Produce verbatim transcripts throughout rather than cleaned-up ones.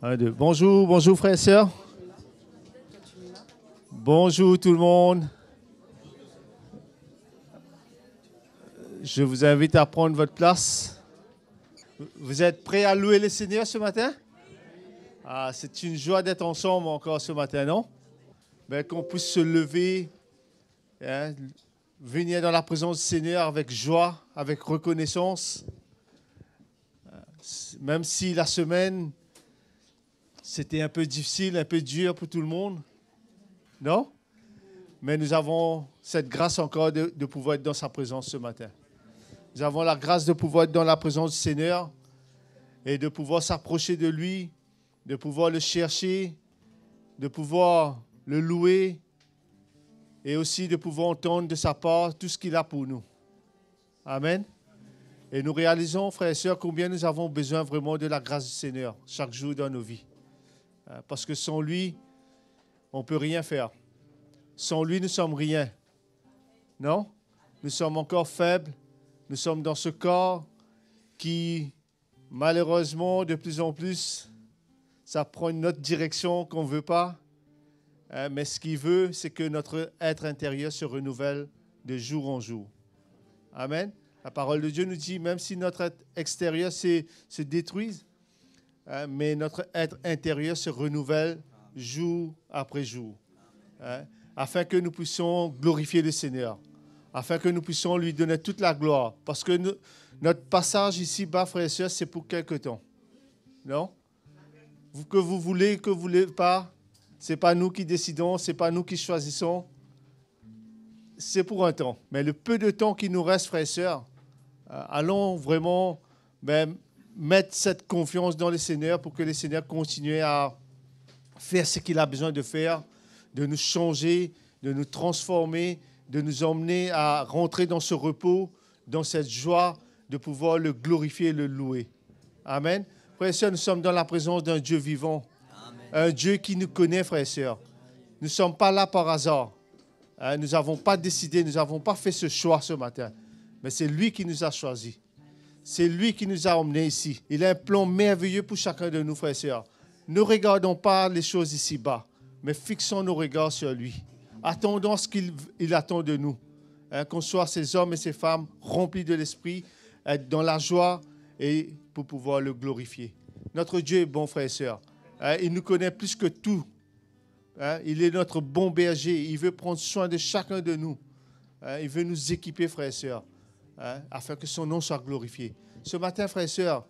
Un, deux. Bonjour, bonjour frères et sœurs. Bonjour tout le monde. Je vous invite à prendre votre place. Vous êtes prêts à louer le Seigneur ce matin? Ah, c'est une joie d'être ensemble encore ce matin, non? Ben, qu'on puisse se lever, hein, venir dans la présence du Seigneur avec joie, avec reconnaissance. Même si la semaine, c'était un peu difficile, un peu dur pour tout le monde, non? Mais nous avons cette grâce encore de, de pouvoir être dans sa présence ce matin. Nous avons la grâce de pouvoir être dans la présence du Seigneur et de pouvoir s'approcher de lui, de pouvoir le chercher, de pouvoir le louer et aussi de pouvoir entendre de sa part tout ce qu'il a pour nous. Amen. Et nous réalisons, frères et sœurs, combien nous avons besoin vraiment de la grâce du Seigneur chaque jour dans nos vies. Parce que sans lui, on ne peut rien faire. Sans lui, nous ne sommes rien. Non? Nous sommes encore faibles. Nous sommes dans ce corps qui, malheureusement, de plus en plus, ça prend une autre direction qu'on ne veut pas. Mais ce qu'il veut, c'est que notre être intérieur se renouvelle de jour en jour. Amen. La parole de Dieu nous dit, même si notre être extérieur se, se détruise, hein, mais notre être intérieur se renouvelle jour après jour, hein, afin que nous puissions glorifier le Seigneur, afin que nous puissions lui donner toute la gloire. Parce que nous, notre passage ici-bas, frères et sœurs, c'est pour quelque temps. Non? Vous, que vous voulez, que vous ne voulez pas, ce n'est pas nous qui décidons, ce n'est pas nous qui choisissons. C'est pour un temps. Mais le peu de temps qui nous reste, frères et sœurs, euh, allons vraiment ben, mettre cette confiance dans le Seigneur pour que le Seigneur continue à faire ce qu'il a besoin de faire, de nous changer, de nous transformer, de nous emmener à rentrer dans ce repos, dans cette joie de pouvoir le glorifier et le louer. Amen. Frères et sœurs, nous sommes dans la présence d'un Dieu vivant, Amen. Un Dieu qui nous connaît, frères et sœurs. Nous ne sommes pas là par hasard. Hein, nous n'avons pas décidé, nous n'avons pas fait ce choix ce matin. Mais c'est lui qui nous a choisis. C'est lui qui nous a emmenés ici. Il a un plan merveilleux pour chacun de nous, frères et sœurs. Ne regardons pas les choses ici-bas, mais fixons nos regards sur lui. Attendons ce qu'il il attend de nous. Hein, qu'on soit ces hommes et ces femmes remplis de l'esprit, être dans la joie et pour pouvoir le glorifier. Notre Dieu est bon, frères et sœurs. Hein, il nous connaît plus que tout. Hein, il est notre bon berger. Il veut prendre soin de chacun de nous. Hein, il veut nous équiper, frères et sœurs, hein, afin que son nom soit glorifié. Ce matin, frères et sœurs,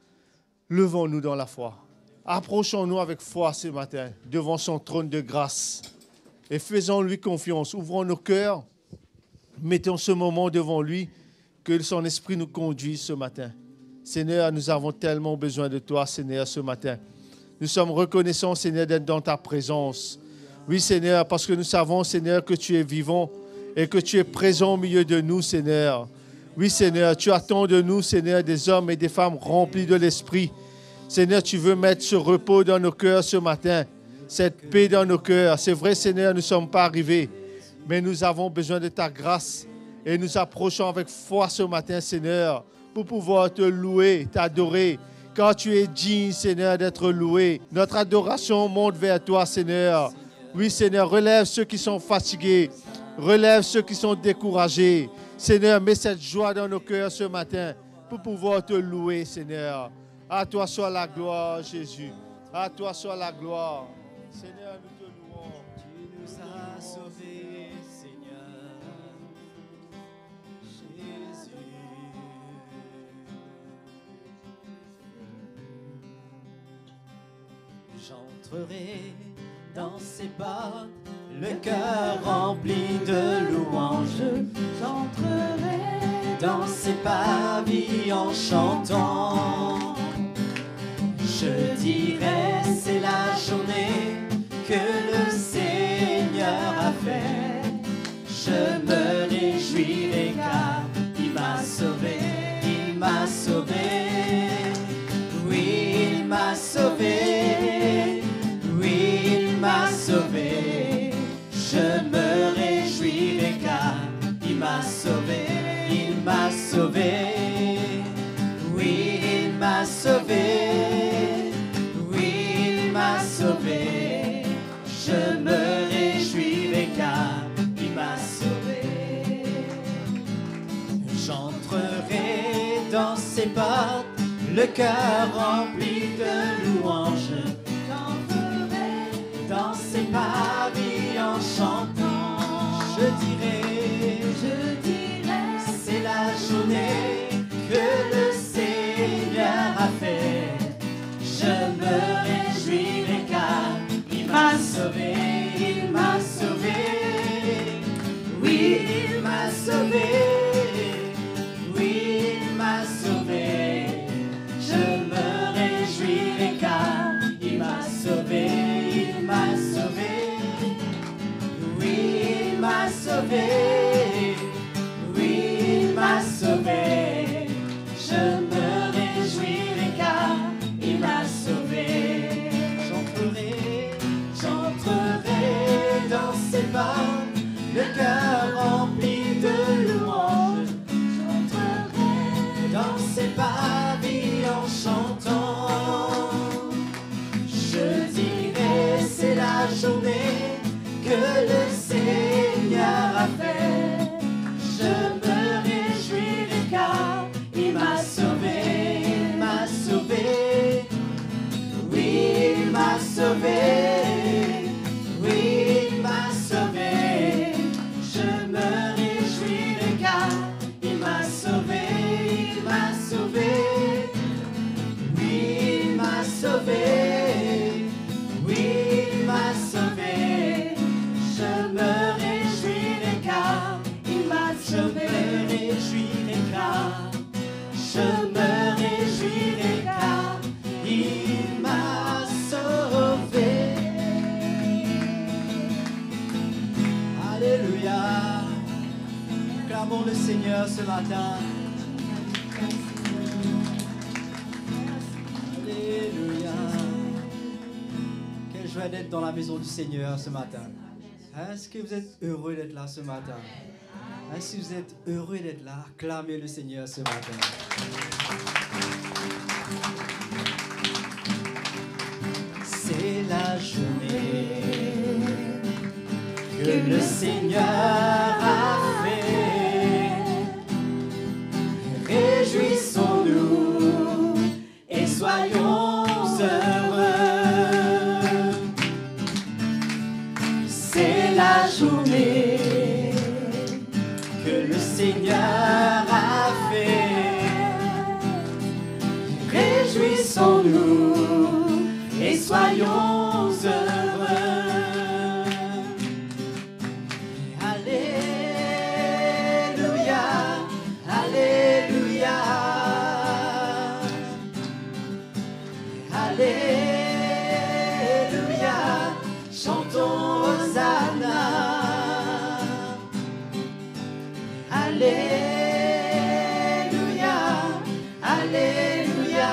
levons-nous dans la foi. Approchons-nous avec foi ce matin devant son trône de grâce et faisons-lui confiance. Ouvrons nos cœurs, mettons ce moment devant lui, que son esprit nous conduise ce matin. Seigneur, nous avons tellement besoin de toi, Seigneur, ce matin. Nous sommes reconnaissants, Seigneur, d'être dans ta présence. Oui, Seigneur, parce que nous savons, Seigneur, que tu es vivant et que tu es présent au milieu de nous, Seigneur. Oui, Seigneur, tu attends de nous, Seigneur, des hommes et des femmes remplis de l'esprit. Seigneur, tu veux mettre ce repos dans nos cœurs ce matin, cette paix dans nos cœurs. C'est vrai, Seigneur, nous ne sommes pas arrivés, mais nous avons besoin de ta grâce et nous approchons avec foi ce matin, Seigneur, pour pouvoir te louer, t'adorer, car tu es digne, Seigneur, d'être loué. Notre adoration monte vers toi, Seigneur. Oui, Seigneur, relève ceux qui sont fatigués, relève ceux qui sont découragés. Seigneur, mets cette joie dans nos cœurs ce matin pour pouvoir te louer, Seigneur. À toi soit la gloire, Jésus. À toi soit la gloire. Seigneur, nous te louons. Tu nous as sauvés, Seigneur. Jésus. J'entrerai dans ses pas, le cœur rempli de louanges. J'entrerai dans ses pavis en chantant. Je dirai, c'est la journée que le Seigneur a fait. Je me réjouirai car il m'a sauvé, il m'a sauvé. Oui, il m'a sauvé, oui, il m'a sauvé. Je me réjouirai car il m'a sauvé, il m'a sauvé. Oui, il m'a sauvé. Oui, le cœur rempli de louanges, j'entrerai dans ses parvis en chantant. Je dirai, je dirai, c'est la journée que le Seigneur a fait. Je me réjouirai car il m'a sauvé, il m'a sauvé. Oui, il m'a sauvé. Oui, il m'a sauvé. Je me réjouirai car il m'a sauvé, il m'a sauvé. Oui, il m'a sauvé. Oui, il m'a sauvé. Je me réjouirai car il m'a sauvé. J'entrerai, j'entrerai dans ses pas, le cœur rempli de louanges. J'entrerai dans ses parvis en chantant. Je dirai, c'est la journée que le Seigneur a fait. Je me réjouirai car il m'a sauvé, il m'a sauvé. Oui, il m'a sauvé. Oui, il m'a sauvé. Je me réjouirai car il m'a sauvé, il m'a sauvé. Oui, il m'a sauvé. Oui, il m'a sauvé. Je me réjouirai car il m'a sauvé. Je me réjouirai car il m'a sauvé. Alléluia. Clamons le Seigneur ce matin. Alléluia. Quelle joie d'être dans la maison du Seigneur ce matin. Est-ce que vous êtes heureux d'être là ce matin? Hein, si vous êtes heureux d'être là, acclamez le Seigneur ce matin. C'est la journée que le Seigneur a fait. Réjouissons-nous et soyons heureux. C'est la journée que le Seigneur a fait. Réjouissons-nous et soyons heureux. Alléluia, Alléluia, Alléluia, chantons Hosanna. Alléluia, Alléluia.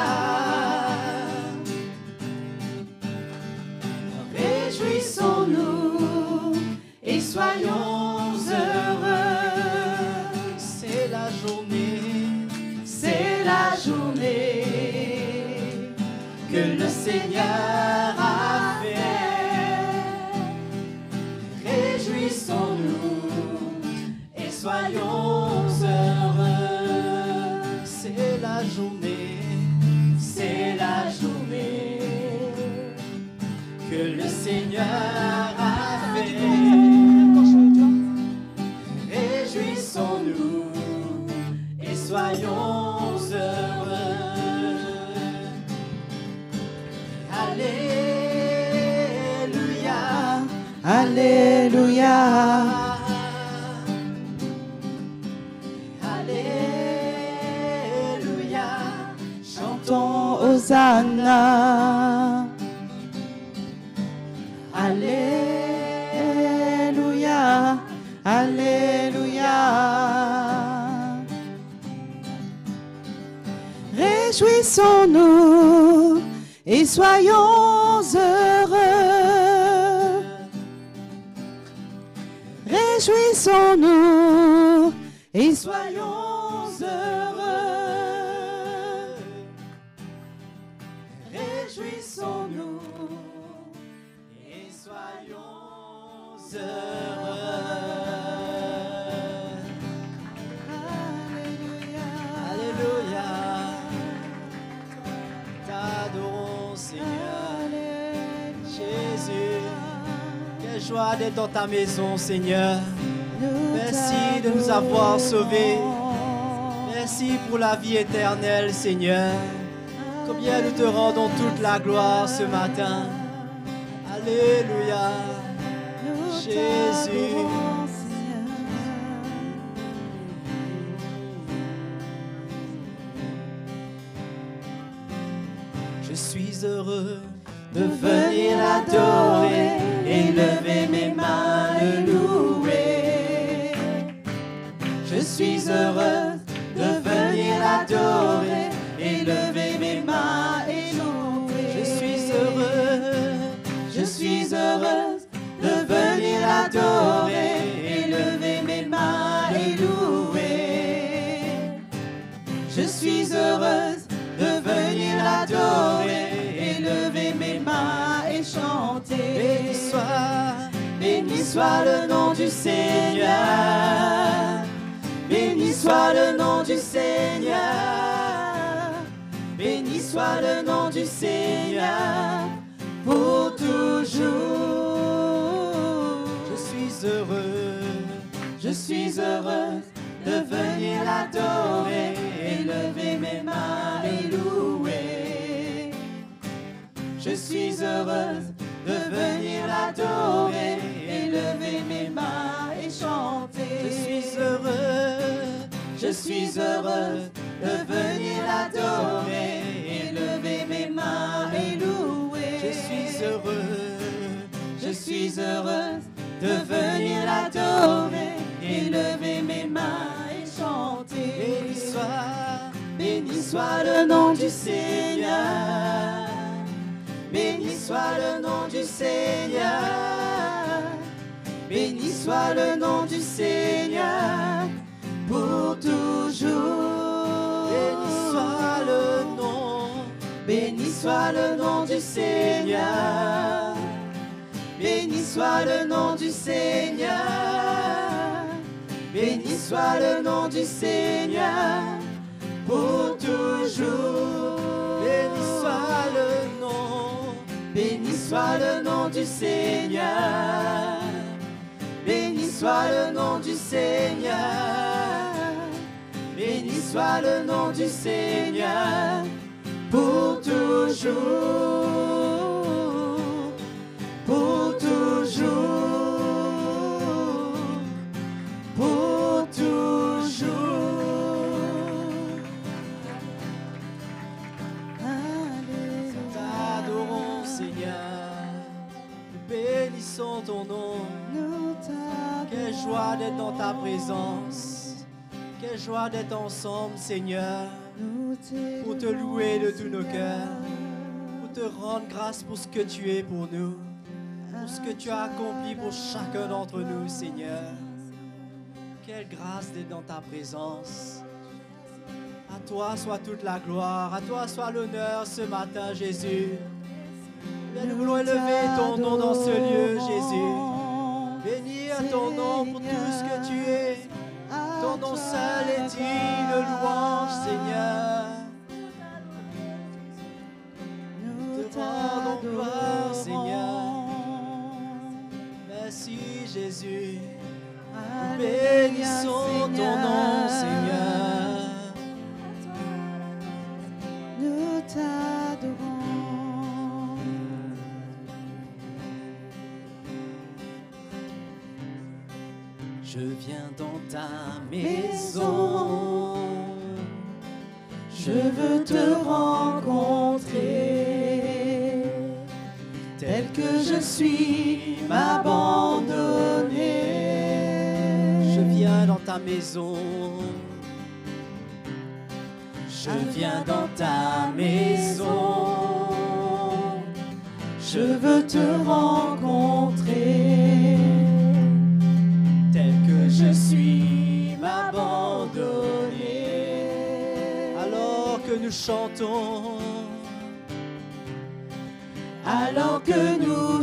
Réjouissons-nous et soyons heureux. C'est la journée, c'est la journée que le Seigneur a fait. Réjouissons-nous et soyons heureux. C'est la journée, c'est la journée que le Seigneur a fait. Réjouissons-nous et soyons heureux. Alléluia, Alléluia. Alléluia, chantons Hosanna. Alléluia, Alléluia. Réjouissons-nous et soyons heureux. Réjouissons-nous et soyons heureux. Réjouissons-nous et soyons heureux. Alléluia. Alléluia. joie d'être dans ta maison, Seigneur. Merci de nous avoir sauvés. Merci pour la vie éternelle, Seigneur. Combien nous te rendons toute la gloire ce matin. Alléluia, Jésus. Je suis heureux de venir l'adorer et lever mes mains, le louer. Je suis heureux de venir l'adorer et lever mes mains et louer. Je suis heureux, je suis heureux de venir l'adorer et lever mes mains et louer. Je suis heureuse de venir l'adorer et lever mes mains et chanter. Béni soit, béni soit le nom du Seigneur. Béni soit le nom du Seigneur. Béni soit le nom du Seigneur pour toujours. Je suis heureux, je suis heureux de venir l'adorer et lever mes mains et louer. Je suis heureuse de venir l'adorer et lever mes mains et chanter. Je suis heureux, je suis heureuse de venir l'adorer et lever mes mains et louer. Je suis heureux, je suis heureuse de venir l'adorer et lever mes mains et chanter. Béni soit, béni soit le nom du Seigneur. Béni soit le nom du Seigneur. Béni soit le nom du Seigneur pour toujours. Béni soit le nom, béni soit le nom du Seigneur. Béni soit le nom du Seigneur. Béni soit le nom du Seigneur pour toujours. Béni soit le nom, béni soit le nom du Seigneur. Béni soit le nom du Seigneur. Béni soit le nom du Seigneur pour toujours. Pour toujours. Pour toujours. Nous t'adorons, Seigneur. Nous bénissons ton nom. Quelle joie d'être dans ta présence. Quelle joie d'être ensemble, Seigneur, pour te louer de tous nos cœurs, pour te rendre grâce pour ce que tu es pour nous, pour ce que tu as accompli pour chacun d'entre nous, Seigneur. Quelle grâce d'être dans ta présence. À toi soit toute la gloire, à toi soit l'honneur ce matin, Jésus. Nous voulons élever ton nom dans ce lieu, Jésus. Bénir ton nom pour tout ce que tu es. Ton nom seul est digne de louange, Seigneur. Nous te rendons gloire, Seigneur. Merci, Jésus. Nous bénissons ton nom, Seigneur. Nous t'adorons. Je viens dans ta maison, Je veux te rencontrer, tel que je suis, m'abandonner. je viens dans ta maison. Je viens dans ta maison. Je veux te rencontrer, tel que je suis, m'abandonner. Alors que nous chantons, Alors que nous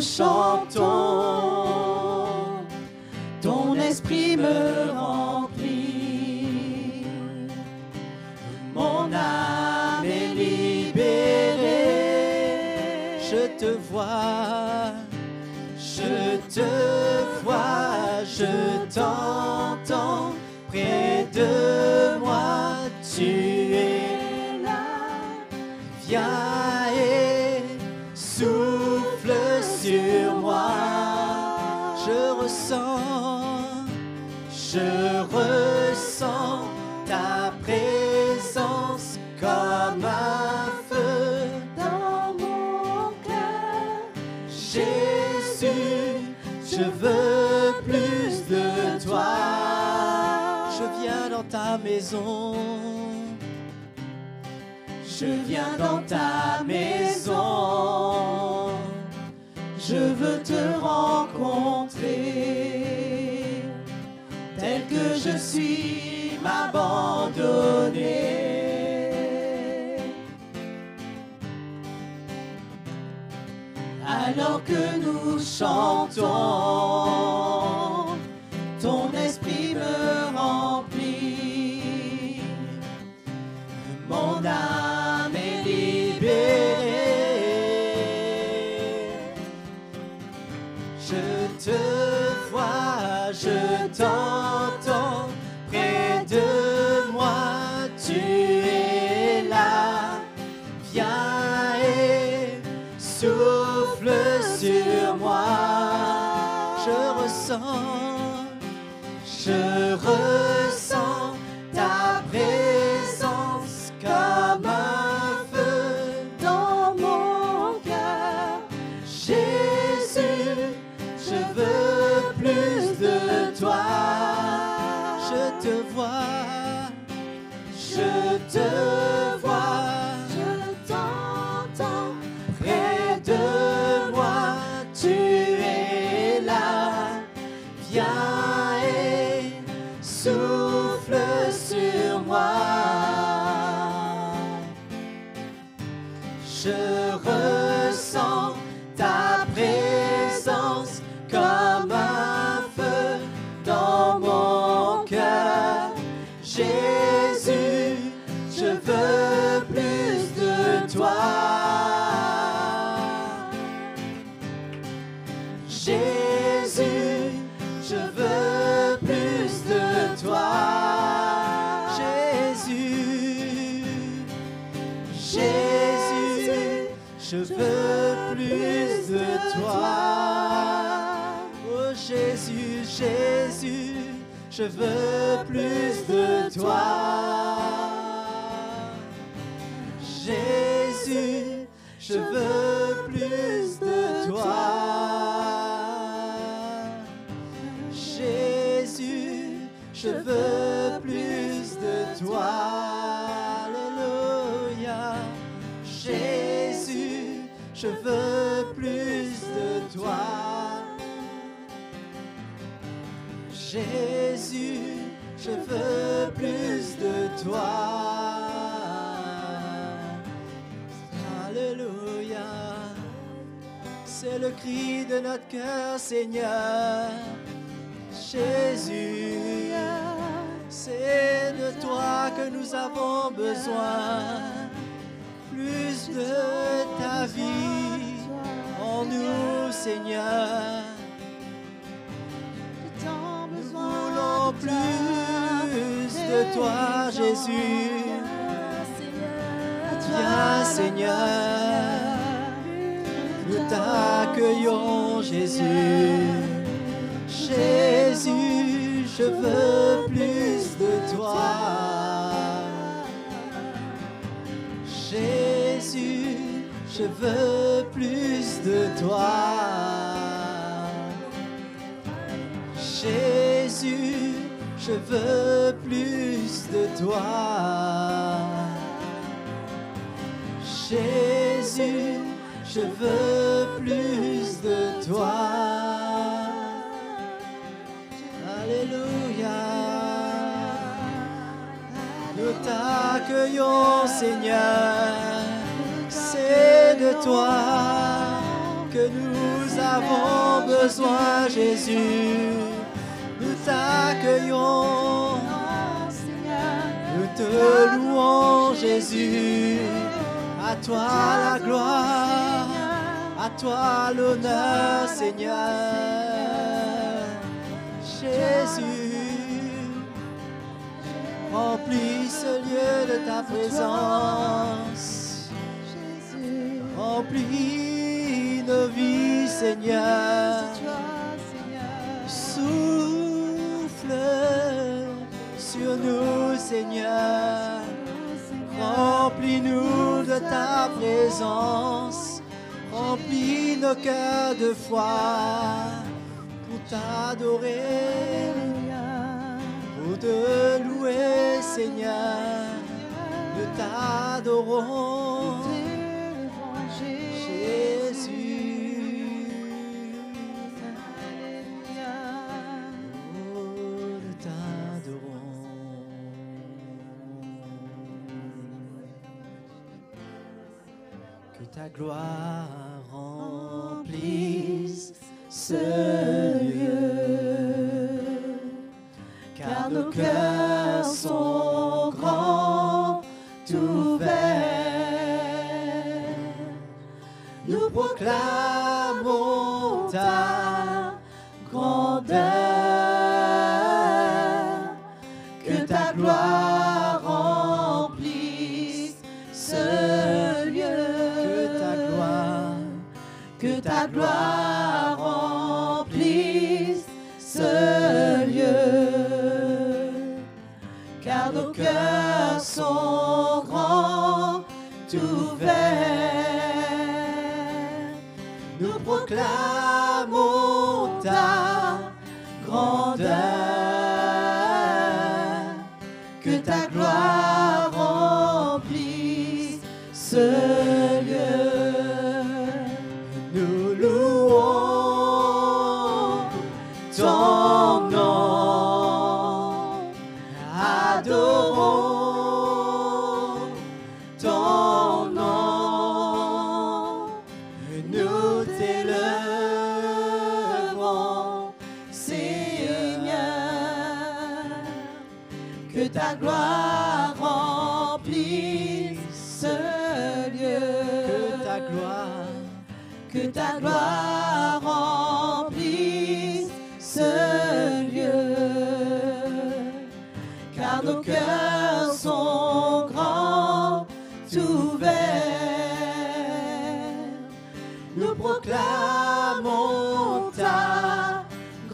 chantons, ton esprit me remplit. Mon âme est libérée. je te vois, Je te vois, je t'entends, près de moi, tu es là. Viens et souffle sur moi. Je ressens, je ressens ta présence comme un feu dans mon cœur. Jésus, je veux plus de toi. Je viens dans ta maison. Je viens dans ta maison. Je veux te rencontrer. Tel que je suis, m'abandonner. Alors que nous chantons, ton esprit me remplit. Mon âme est libérée. Je te vois, je t'entends, près de moi, tu es là. Viens et souffle sur moi. Je ressens, je ressens ta présence comme un feu dans mon cœur. Jésus, je veux plus de toi. Je te vois, je te vois, je t'entends, près de moi, tu es là. Viens et souffle sur moi. Je ressens ta présence comme un feu dans mon cœur. Jésus, je veux plus de toi. Jésus, je veux plus de toi. Jésus, Jésus, je veux plus de toi. Oh Jésus, Jésus, je veux plus de toi. Jésus, je veux plus de toi. Jésus, je veux plus de toi. Alléluia. Jésus, je veux plus de toi. Jésus, je veux plus de toi. Alléluia. C'est le cri de notre cœur, Seigneur. Jésus, c'est de toi que nous avons besoin. Plus de ta vie en nous, Seigneur. Nous voulons plus de toi, Jésus. Viens, Seigneur. Nous t'accueillons, Jésus. Jésus, je veux plus de toi. Jésus, je veux plus de toi. Jésus, je veux plus de toi. Jésus, je veux plus de toi. Alléluia. Nous t'accueillons, Seigneur. C'est de toi que nous avons besoin, Jésus. Nous t'accueillons, nous te louons, Jésus. À toi la gloire, à À toi l'honneur, Seigneur. Jésus, remplis ce lieu de ta présence. Remplis nos vies, Seigneur. Souffle sur nous, Seigneur. Remplis-nous de ta présence. Remplis nos cœurs de foi pour t'adorer, pour te louer, Seigneur. Nous t'adorons, Jésus. Oh, nous t'adorons. Que ta gloire remplisse ce lieu, car nos cœurs sont grands ouverts. Nous proclamons ta grandeur, que ta gloire remplisse ce lieu, que ta gloire, que ta gloire remplisse ce lieu, car nos cœurs sont grands ouverts. Nous proclamons ta grandeur, que ta gloire remplisse ce lieu. Nous louons ton nom, adorons ton nom. Nous t'élèverons, Seigneur, que ta gloire remplisse ce lieu, que ta gloire, que ta gloire remplisse ce lieu, car nos cœurs sont grands ouverts. Nous proclamons ta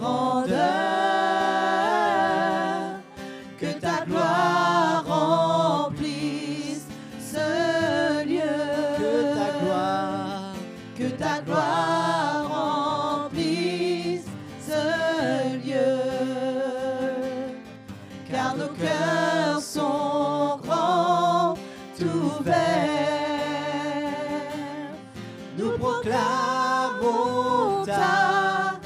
grandeur, que ta gloire remplisse ce lieu, que ta gloire, que ta gloire remplisse ce lieu, car nos cœurs sont grands ouverts. Nous proclamons ta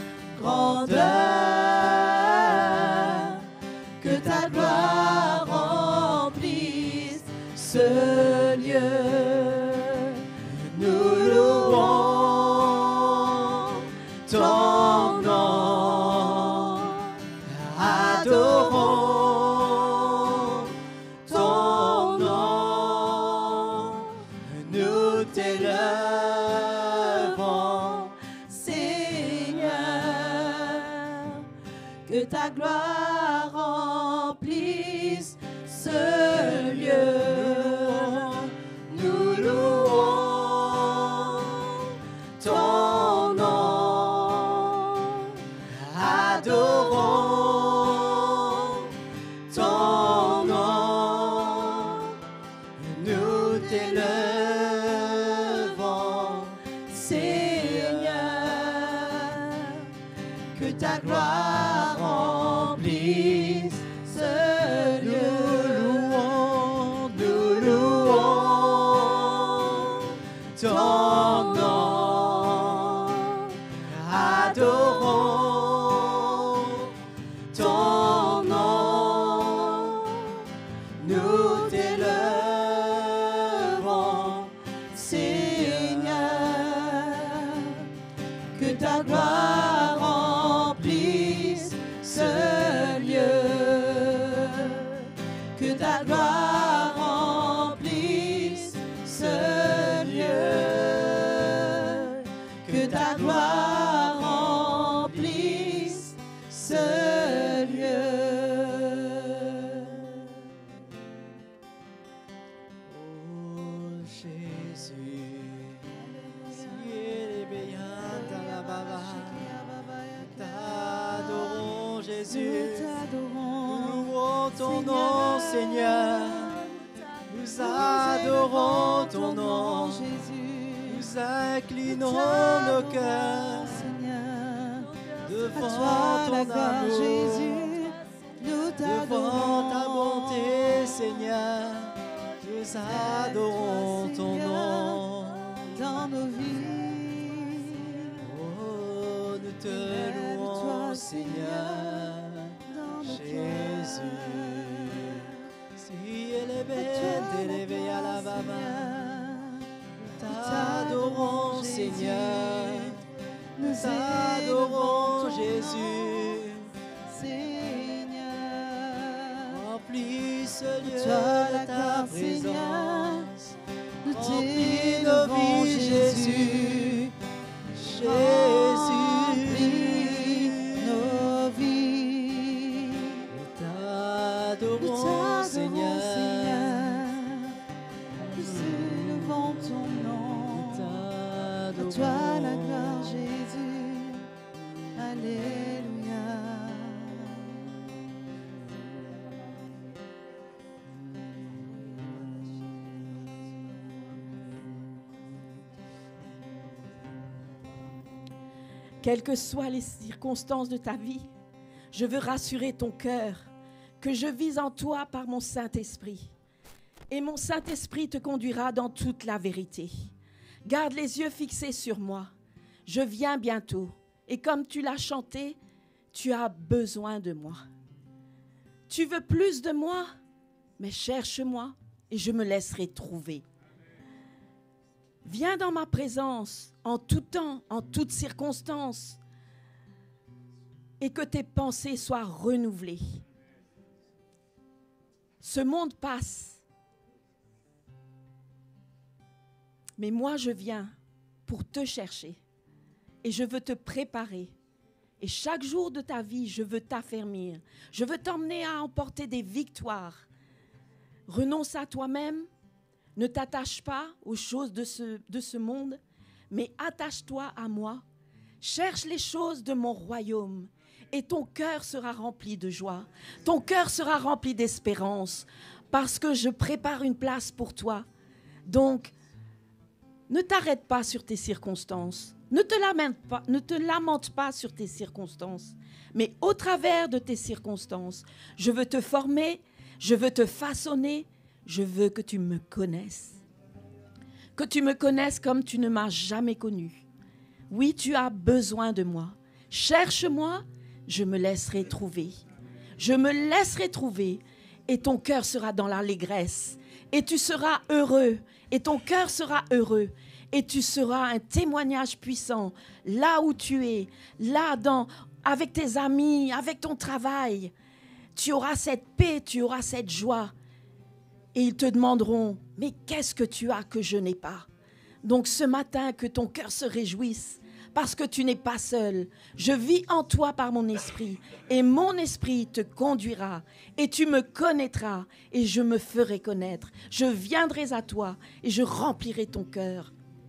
grandeur, que ta gloire remplisse ce lieu. Nous louons ton nom, adorons ton nom. Nous t'élèverons, Seigneur, que ta gloire remplisse ce lieu. Nous louons ton nom, adorons ton nom. Nous t'élèverons, Seigneur, que ta gloire remplisse ce lieu. Nous louons ton nom, adorons ton nom. Nous t'élèverons, Seigneur, que ta gloire remplisse ce lieu, que ta gloire remplisse ce lieu, ta gloire remplisse ce lieu. Oh Jésus, t'adorons Jésus, nous louons ton nom Seigneur, nous adorons ton nom, nous inclinons nos cœurs devant ton amour, devant ta bonté Seigneur, nous adorons ton nom dans nos vies. Oh, nous te louons Seigneur Jésus. Si elle est belle, élevée à la baba, t'adorons Seigneur, nous adorons Jésus. Seigneur, remplis ce lieu toi de ta Seigneur, présence, nous remplis nos vies Jésus, Jésus. Nos vies, Nous t'adorons nous t'adorons, Seigneur, Seigneur, nous élevons ton nom. nous À t'adorons. toi la gloire, Jésus. Alléluia. Quelles que soient les circonstances de ta vie, je veux rassurer ton cœur que je vis en toi par mon Saint-Esprit. Et mon Saint-Esprit te conduira dans toute la vérité. Garde les yeux fixés sur moi. Je viens bientôt. Et comme tu l'as chanté, tu as besoin de moi. Tu veux plus de moi? Mais cherche-moi et je me laisserai trouver. Viens dans ma présence en tout temps, en toutes circonstances, et que tes pensées soient renouvelées. Ce monde passe, mais moi je viens pour te chercher et je veux te préparer. Et chaque jour de ta vie, je veux t'affermir. Je veux t'emmener à emporter des victoires. Renonce à toi-même. Ne t'attache pas aux choses de ce, de ce monde, mais attache-toi à moi. Cherche les choses de mon royaume et ton cœur sera rempli de joie. Ton cœur sera rempli d'espérance parce que je prépare une place pour toi. Donc, ne t'arrête pas sur tes circonstances. Ne te lamente pas, ne te lamente pas sur tes circonstances, mais au travers de tes circonstances, je veux te former, je veux te façonner. Je veux que tu me connaisses, que tu me connaisses comme tu ne m'as jamais connu. Oui, tu as besoin de moi. Cherche-moi, je me laisserai trouver. Je me laisserai trouver et ton cœur sera dans l'allégresse. Et tu seras heureux et ton cœur sera heureux. Et tu seras un témoignage puissant là où tu es, là dans, avec tes amis, avec ton travail. Tu auras cette paix, tu auras cette joie. Et ils te demanderont, mais qu'est-ce que tu as que je n'ai pas? Donc ce matin, que ton cœur se réjouisse, parce que tu n'es pas seul. Je vis en toi par mon esprit, et mon esprit te conduira, et tu me connaîtras, et je me ferai connaître. Je viendrai à toi, et je remplirai ton cœur.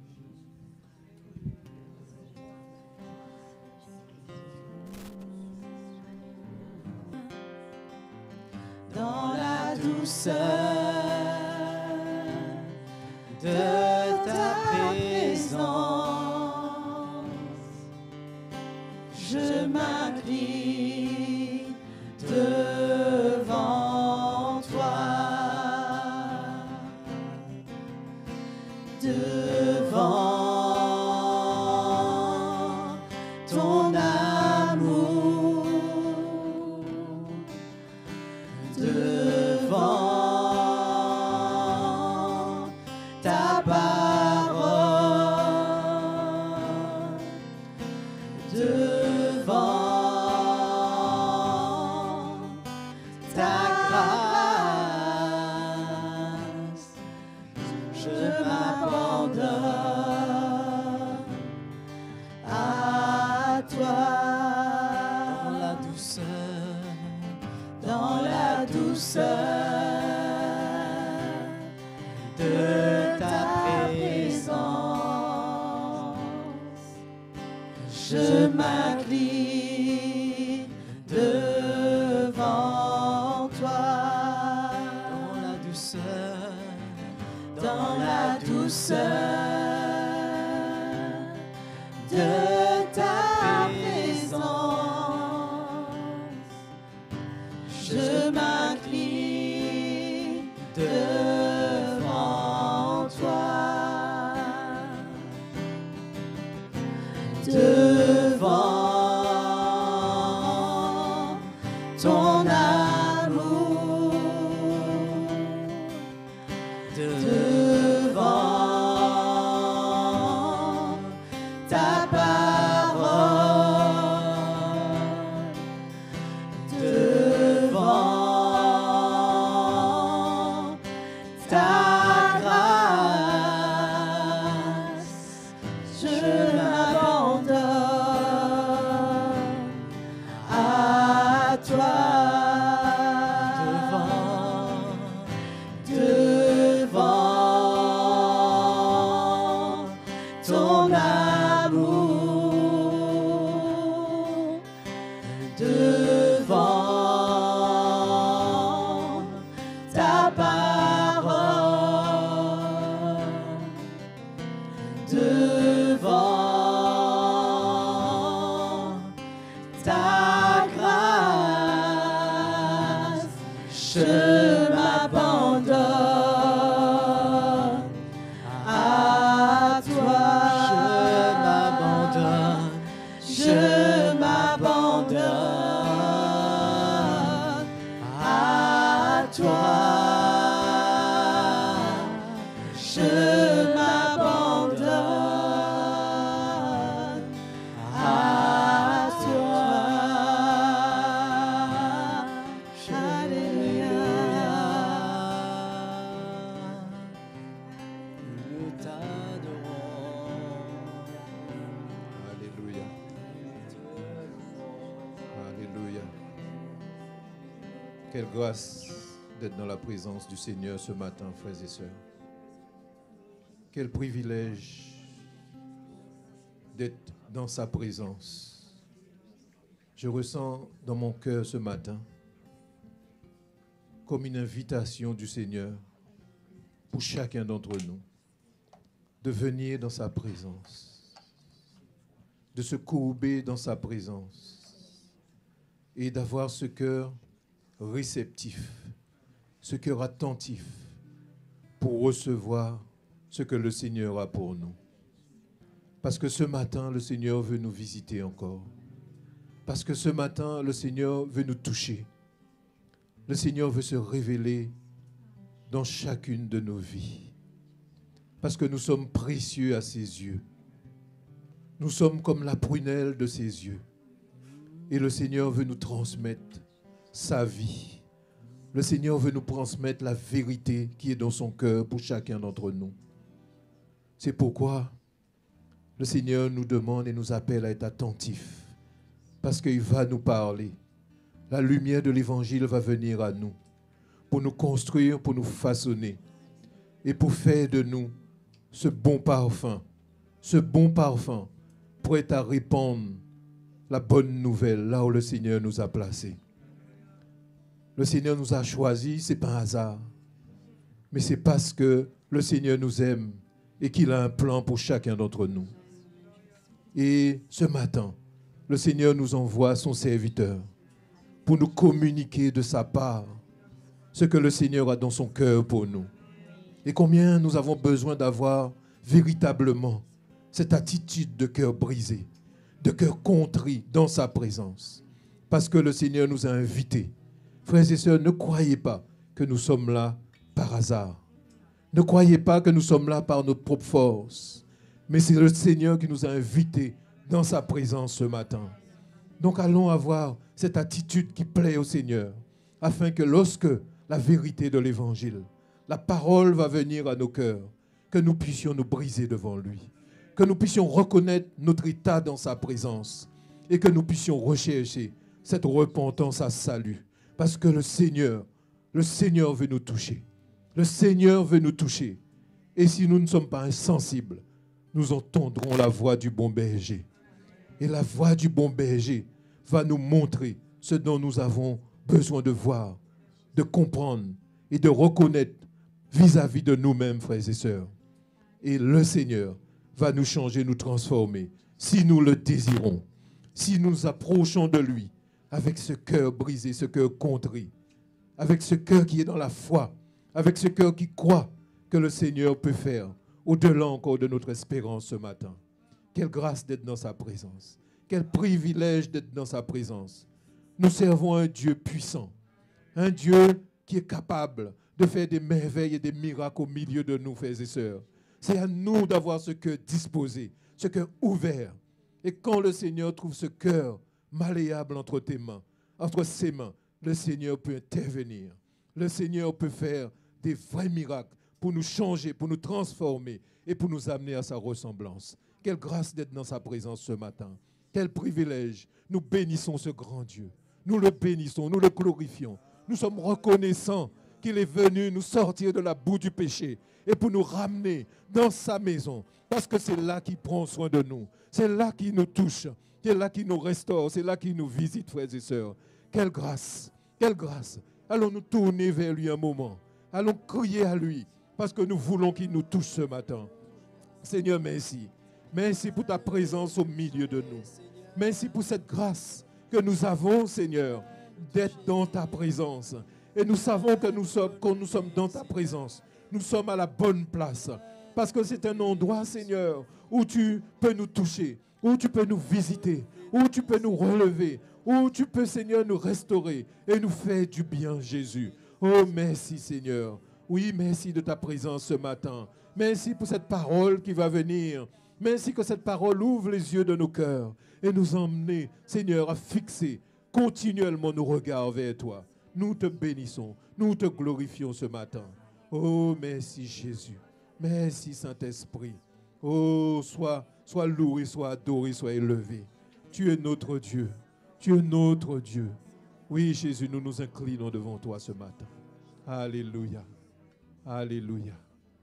Dans la douceur de ta présence, je m'incline devant toi, devant ton amour, devant ta parole, devant ta grâce, je m'abandonne. je m'incline devant toi. Dans la douceur, Dans la douceur de ta présence, je m'incline devant toi, devant ton amour, devant ta parole, devant ta grâce, je m'abandonne à toi. Devant ton amour, devant ta parole, devant ta grâce, je m'abandonne à toi. Je m'abandonne à toi. Je m'abandonne à toi. Alléluia. nous t'adorons. Alléluia. Alléluia. Quelle grâce d'être dans la présence du Seigneur ce matin, frères et sœurs. Quel privilège d'être dans sa présence. Je ressens dans mon cœur ce matin comme une invitation du Seigneur pour chacun d'entre nous de venir dans sa présence, de se courber dans sa présence et d'avoir ce cœur réceptif, ce cœur attentif pour recevoir ce que le Seigneur a pour nous. Parce que ce matin, le Seigneur veut nous visiter encore. Parce que ce matin, le Seigneur veut nous toucher. Le Seigneur veut se révéler dans chacune de nos vies. Parce que nous sommes précieux à ses yeux. Nous sommes comme la prunelle de ses yeux. Et le Seigneur veut nous transmettre sa vie. Le Seigneur veut nous transmettre la vérité qui est dans son cœur pour chacun d'entre nous. C'est pourquoi le Seigneur nous demande et nous appelle à être attentifs. Parce qu'il va nous parler. La lumière de l'Évangile va venir à nous pour nous construire, pour nous façonner et pour faire de nous ce bon parfum, ce bon parfum prêt à répandre la bonne nouvelle là où le Seigneur nous a placés. Le Seigneur nous a choisis, ce n'est pas un hasard, mais c'est parce que le Seigneur nous aime et qu'il a un plan pour chacun d'entre nous. Et ce matin, le Seigneur nous envoie son serviteur pour nous communiquer de sa part ce que le Seigneur a dans son cœur pour nous. Et combien nous avons besoin d'avoir véritablement cette attitude de cœur brisé, de cœur contrit dans sa présence. Parce que le Seigneur nous a invités. Frères et sœurs, ne croyez pas que nous sommes là par hasard. Ne croyez pas que nous sommes là par notre propre force. Mais c'est le Seigneur qui nous a invités dans sa présence ce matin. Donc allons avoir cette attitude qui plaît au Seigneur, afin que lorsque la vérité de l'Évangile, la parole va venir à nos cœurs, que nous puissions nous briser devant lui, que nous puissions reconnaître notre état dans sa présence et que nous puissions rechercher cette repentance à salut. Parce que le Seigneur, le Seigneur veut nous toucher. Le Seigneur veut nous toucher. Et si nous ne sommes pas insensibles, nous entendrons la voix du bon berger. Et la voix du bon berger va nous montrer ce dont nous avons besoin de voir, de comprendre et de reconnaître vis-à-vis de nous-mêmes, frères et sœurs. Et le Seigneur va nous changer, nous transformer, si nous le désirons, si nous nous approchons de lui avec ce cœur brisé, ce cœur contrit, avec ce cœur qui est dans la foi, avec ce cœur qui croit que le Seigneur peut faire au-delà encore de notre espérance ce matin. Quelle grâce d'être dans sa présence. Quel privilège d'être dans sa présence. Nous servons un Dieu puissant, un Dieu qui est capable de faire des merveilles et des miracles au milieu de nous, frères et sœurs. C'est à nous d'avoir ce cœur disposé, ce cœur ouvert. Et quand le Seigneur trouve ce cœur malléable entre tes mains, entre ses mains, le Seigneur peut intervenir. Le Seigneur peut faire des vrais miracles pour nous changer, pour nous transformer et pour nous amener à sa ressemblance. Quelle grâce d'être dans sa présence ce matin. Quel privilège. Nous bénissons ce grand Dieu. Nous le bénissons, nous le glorifions. Nous sommes reconnaissants qu'il est venu nous sortir de la boue du péché et pour nous ramener dans sa maison. Parce que c'est là qu'il prend soin de nous. C'est là qu'il nous touche. C'est là qu'il nous restaure. C'est là qu'il nous visite, frères et sœurs. Quelle grâce. Quelle grâce. Allons nous tourner vers lui un moment. Allons crier à lui. Parce que nous voulons qu'il nous touche ce matin. Seigneur, merci. Merci pour ta présence au milieu de nous. Merci pour cette grâce que nous avons, Seigneur, d'être dans ta présence. Et nous savons que nous sommes, quand nous sommes dans ta présence, nous sommes à la bonne place. Parce que c'est un endroit, Seigneur, où tu peux nous toucher, où tu peux nous visiter, où tu peux nous relever, où tu peux, Seigneur, nous restaurer et nous faire du bien, Jésus. Oh, merci, Seigneur. Oui, merci de ta présence ce matin. Merci pour cette parole qui va venir. Merci que cette parole ouvre les yeux de nos cœurs et nous emmener, Seigneur, à fixer continuellement nos regards vers toi. Nous te bénissons, nous te glorifions ce matin. Oh, merci Jésus. Merci Saint-Esprit. Oh, sois, sois loué, sois adoré, sois élevé. Tu es notre Dieu. Tu es notre Dieu. Oui, Jésus, nous nous inclinons devant toi ce matin. Alléluia. Alléluia.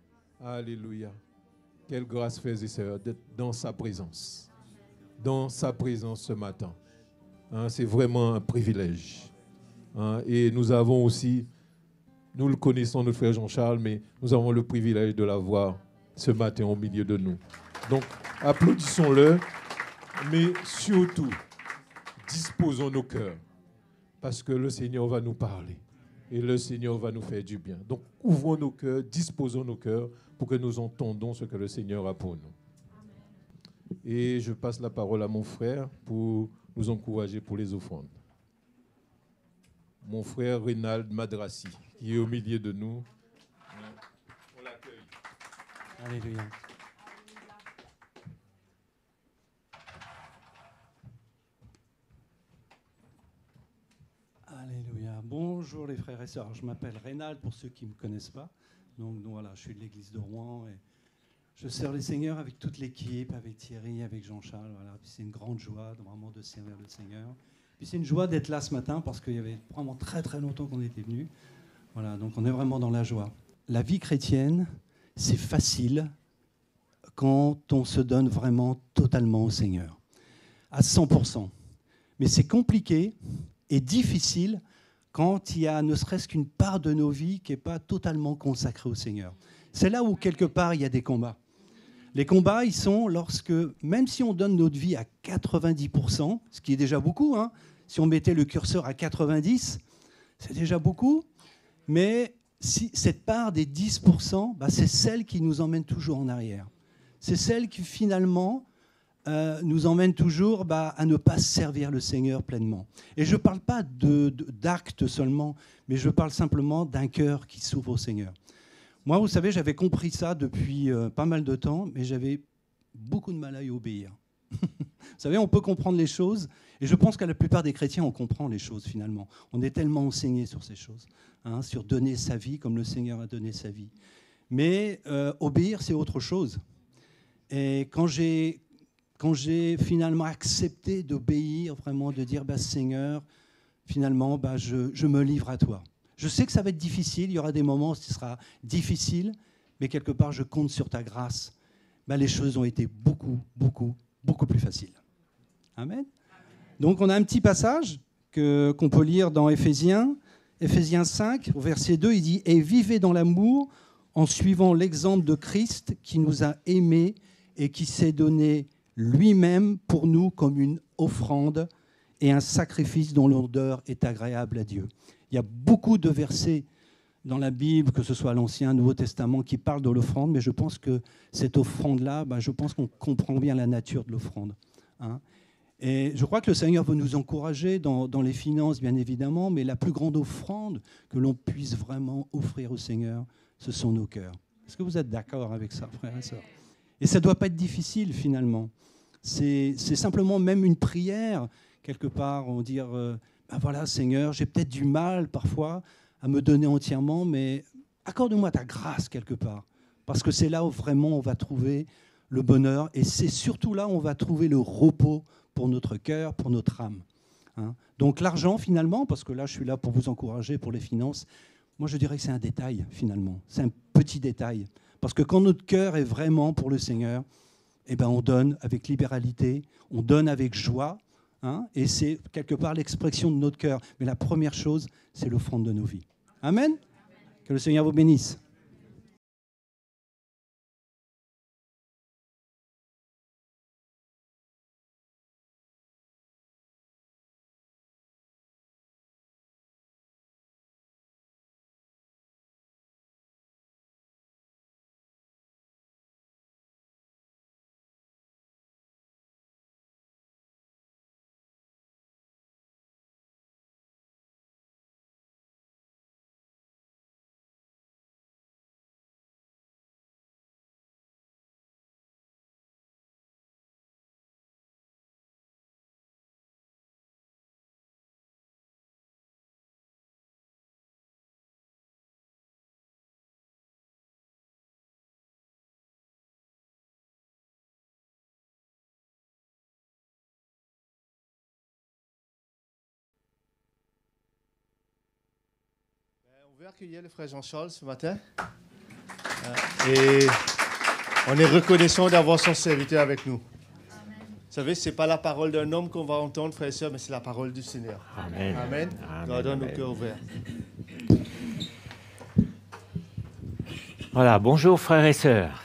Alléluia. Quelle grâce, frères et sœurs, d'être dans sa présence. Dans sa présence ce matin. Hein, c'est vraiment un privilège. Hein, et nous avons aussi, nous le connaissons, notre frère Jean-Charles, mais nous avons le privilège de l'avoir ce matin au milieu de nous. Donc, applaudissons-le, mais surtout, disposons nos cœurs, parce que le Seigneur va nous parler et le Seigneur va nous faire du bien. Donc, ouvrons nos cœurs, disposons nos cœurs pour que nous entendons ce que le Seigneur a pour nous. Et je passe la parole à mon frère pour nous encourager pour les offrandes. Mon frère Reynald Madrassi, qui est au milieu de nous. On l'accueille. Alléluia. Alléluia. Bonjour les frères et sœurs. Alors, je m'appelle Reynald pour ceux qui ne me connaissent pas. Donc, donc voilà, je suis de l'église de Rouen et je sers le Seigneur avec toute l'équipe, avec Thierry, avec Jean-Charles. Voilà. C'est une grande joie vraiment de servir le Seigneur. Puis c'est une joie d'être là ce matin parce qu'il y avait vraiment très très longtemps qu'on était venus. Voilà, donc on est vraiment dans la joie. La vie chrétienne, c'est facile quand on se donne vraiment totalement au Seigneur, à cent pour cent. Mais c'est compliqué et difficile quand il y a ne serait-ce qu'une part de nos vies qui n'est pas totalement consacrée au Seigneur. C'est là où quelque part il y a des combats. Les combats, ils sont lorsque, même si on donne notre vie à quatre-vingt-dix pour cent, ce qui est déjà beaucoup, hein, si on mettait le curseur à quatre-vingt-dix, c'est déjà beaucoup, mais si, cette part des dix pour cent, bah, c'est celle qui nous emmène toujours en arrière. C'est celle qui finalement euh, nous emmène toujours bah, à ne pas servir le Seigneur pleinement. Et je ne parle pas de, de, d'actes seulement, mais je parle simplement d'un cœur qui s'ouvre au Seigneur. Moi, vous savez, j'avais compris ça depuis euh, pas mal de temps, mais j'avais beaucoup de mal à y obéir. Vous savez, on peut comprendre les choses, et je pense que la plupart des chrétiens, on comprend les choses finalement. On est tellement enseigné sur ces choses, hein, sur donner sa vie comme le Seigneur a donné sa vie. Mais euh, obéir, c'est autre chose. Et quand j'ai, quand j'ai finalement accepté d'obéir, vraiment de dire, bah, Seigneur, finalement, bah, je, je me livre à toi. Je sais que ça va être difficile, il y aura des moments où ce sera difficile, mais quelque part, je compte sur ta grâce. Ben, les choses ont été beaucoup, beaucoup, beaucoup plus faciles. Amen. Donc on a un petit passage que, qu'on peut lire dans Éphésiens, Éphésiens cinq, au verset deux, il dit « Et vivez dans l'amour en suivant l'exemple de Christ qui nous a aimés et qui s'est donné lui-même pour nous comme une offrande et un sacrifice dont l'odeur est agréable à Dieu. » Il y a beaucoup de versets dans la Bible, que ce soit l'Ancien, Nouveau Testament, qui parlent de l'offrande, mais je pense que cette offrande-là, ben, je pense qu'on comprend bien la nature de l'offrande. Hein. Et je crois que le Seigneur veut nous encourager dans, dans les finances, bien évidemment, mais la plus grande offrande que l'on puisse vraiment offrir au Seigneur, ce sont nos cœurs. Est-ce que vous êtes d'accord avec ça, frères et sœurs? Et ça ne doit pas être difficile, finalement. C'est, c'est simplement même une prière, quelque part, on dire, euh, ben voilà, Seigneur, j'ai peut-être du mal parfois à me donner entièrement, mais accorde-moi ta grâce quelque part, parce que c'est là où vraiment on va trouver le bonheur, et c'est surtout là où on va trouver le repos pour notre cœur, pour notre âme. Hein. Donc l'argent, finalement, parce que là, je suis là pour vous encourager pour les finances, moi je dirais que c'est un détail, finalement. C'est un petit détail. Parce que quand notre cœur est vraiment pour le Seigneur, eh ben, on donne avec libéralité, on donne avec joie, hein, et c'est quelque part l'expression de notre cœur. Mais la première chose, c'est l'offrande de nos vies. Amen. Que le Seigneur vous bénisse. On veut accueillir le frère Jean-Charles ce matin. Et on est reconnaissant d'avoir son serviteur avec nous. Amen. Vous savez, ce n'est pas la parole d'un homme qu'on va entendre, frères et sœurs, mais c'est la parole du Seigneur. Amen. Amen. Amen. Gardons nos cœurs ouverts. Voilà, bonjour frères et sœurs.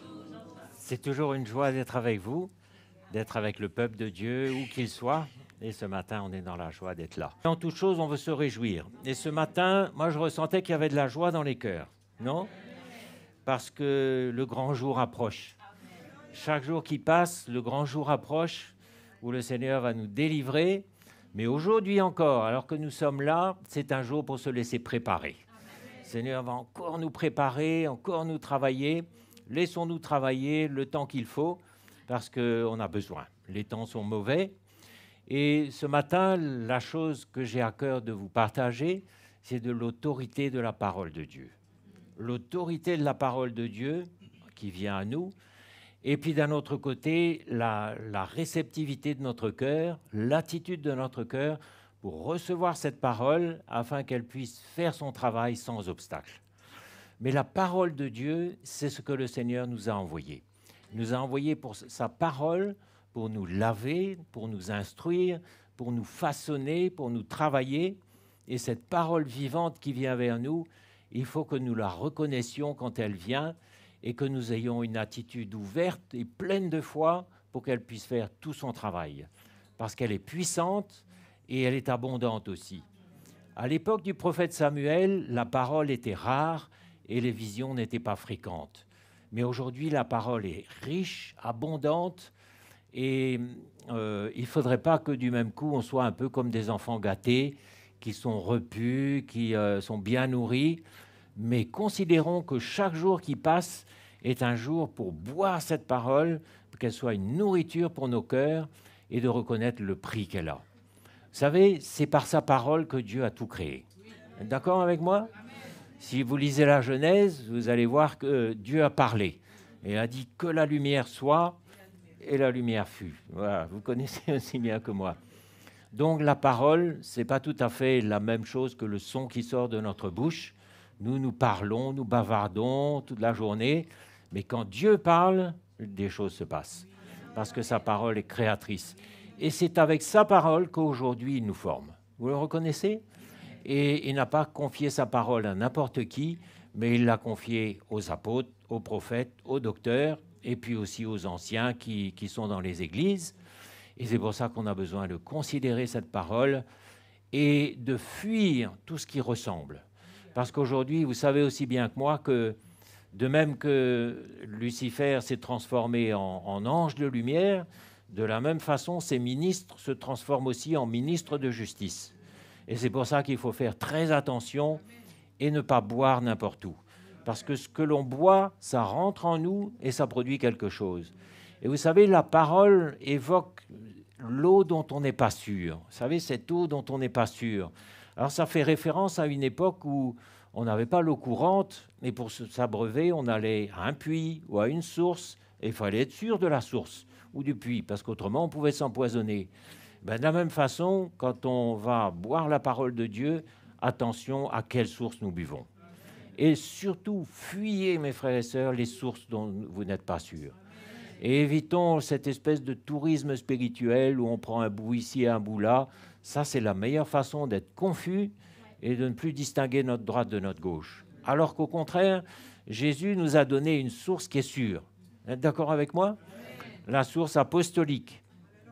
C'est toujours une joie d'être avec vous, d'être avec le peuple de Dieu, où qu'il soit. Et ce matin, on est dans la joie d'être là. En toute chose, on veut se réjouir. Et ce matin, moi, je ressentais qu'il y avait de la joie dans les cœurs, non? Parce que le grand jour approche. Chaque jour qui passe, le grand jour approche, où le Seigneur va nous délivrer. Mais aujourd'hui encore, alors que nous sommes là, c'est un jour pour se laisser préparer. Le Seigneur va encore nous préparer, encore nous travailler. Laissons-nous travailler le temps qu'il faut, parce qu'on a besoin. Les temps sont mauvais. Et ce matin, la chose que j'ai à cœur de vous partager, c'est de l'autorité de la parole de Dieu. L'autorité de la parole de Dieu qui vient à nous, et puis d'un autre côté, la, la réceptivité de notre cœur, l'attitude de notre cœur pour recevoir cette parole afin qu'elle puisse faire son travail sans obstacle. Mais la parole de Dieu, c'est ce que le Seigneur nous a envoyé. Il nous a envoyé pour sa parole, pour nous laver, pour nous instruire, pour nous façonner, pour nous travailler. Et cette parole vivante qui vient vers nous, il faut que nous la reconnaissions quand elle vient et que nous ayons une attitude ouverte et pleine de foi pour qu'elle puisse faire tout son travail. Parce qu'elle est puissante et elle est abondante aussi. À l'époque du prophète Samuel, la parole était rare et les visions n'étaient pas fréquentes. Mais aujourd'hui, la parole est riche, abondante. Et euh, il ne faudrait pas que du même coup, on soit un peu comme des enfants gâtés, qui sont repus, qui euh, sont bien nourris. Mais considérons que chaque jour qui passe est un jour pour boire cette parole, qu'elle soit une nourriture pour nos cœurs et de reconnaître le prix qu'elle a. Vous savez, c'est par sa parole que Dieu a tout créé. D'accord avec moi ? Si vous lisez la Genèse, vous allez voir que Dieu a parlé et a dit que la lumière soit. Et la lumière fut. Voilà, vous connaissez aussi bien que moi. Donc la parole, ce n'est pas tout à fait la même chose que le son qui sort de notre bouche. Nous, nous parlons, nous bavardons toute la journée. Mais quand Dieu parle, des choses se passent. Parce que sa parole est créatrice. Et c'est avec sa parole qu'aujourd'hui il nous forme. Vous le reconnaissez? Et il n'a pas confié sa parole à n'importe qui, mais il l'a confiée aux apôtres, aux prophètes, aux docteurs, et puis aussi aux anciens qui, qui sont dans les églises. Et c'est pour ça qu'on a besoin de considérer cette parole et de fuir tout ce qui ressemble. Parce qu'aujourd'hui, vous savez aussi bien que moi que, de même que Lucifer s'est transformé en, en ange de lumière, de la même façon, ces ministres se transforment aussi en ministres de justice. Et c'est pour ça qu'il faut faire très attention et ne pas boire n'importe où. Parce que ce que l'on boit, ça rentre en nous et ça produit quelque chose. Et vous savez, la parole évoque l'eau dont on n'est pas sûr. Vous savez, cette eau dont on n'est pas sûr. Alors ça fait référence à une époque où on n'avait pas l'eau courante, mais pour s'abreuver, on allait à un puits ou à une source, et il fallait être sûr de la source ou du puits, parce qu'autrement on pouvait s'empoisonner. Ben, de la même façon, quand on va boire la parole de Dieu, attention à quelle source nous buvons. Et surtout, fuyez, mes frères et sœurs, les sources dont vous n'êtes pas sûrs. Et évitons cette espèce de tourisme spirituel où on prend un bout ici et un bout là. Ça, c'est la meilleure façon d'être confus et de ne plus distinguer notre droite de notre gauche. Alors qu'au contraire, Jésus nous a donné une source qui est sûre. Vous êtes d'accord avec moi? La source apostolique.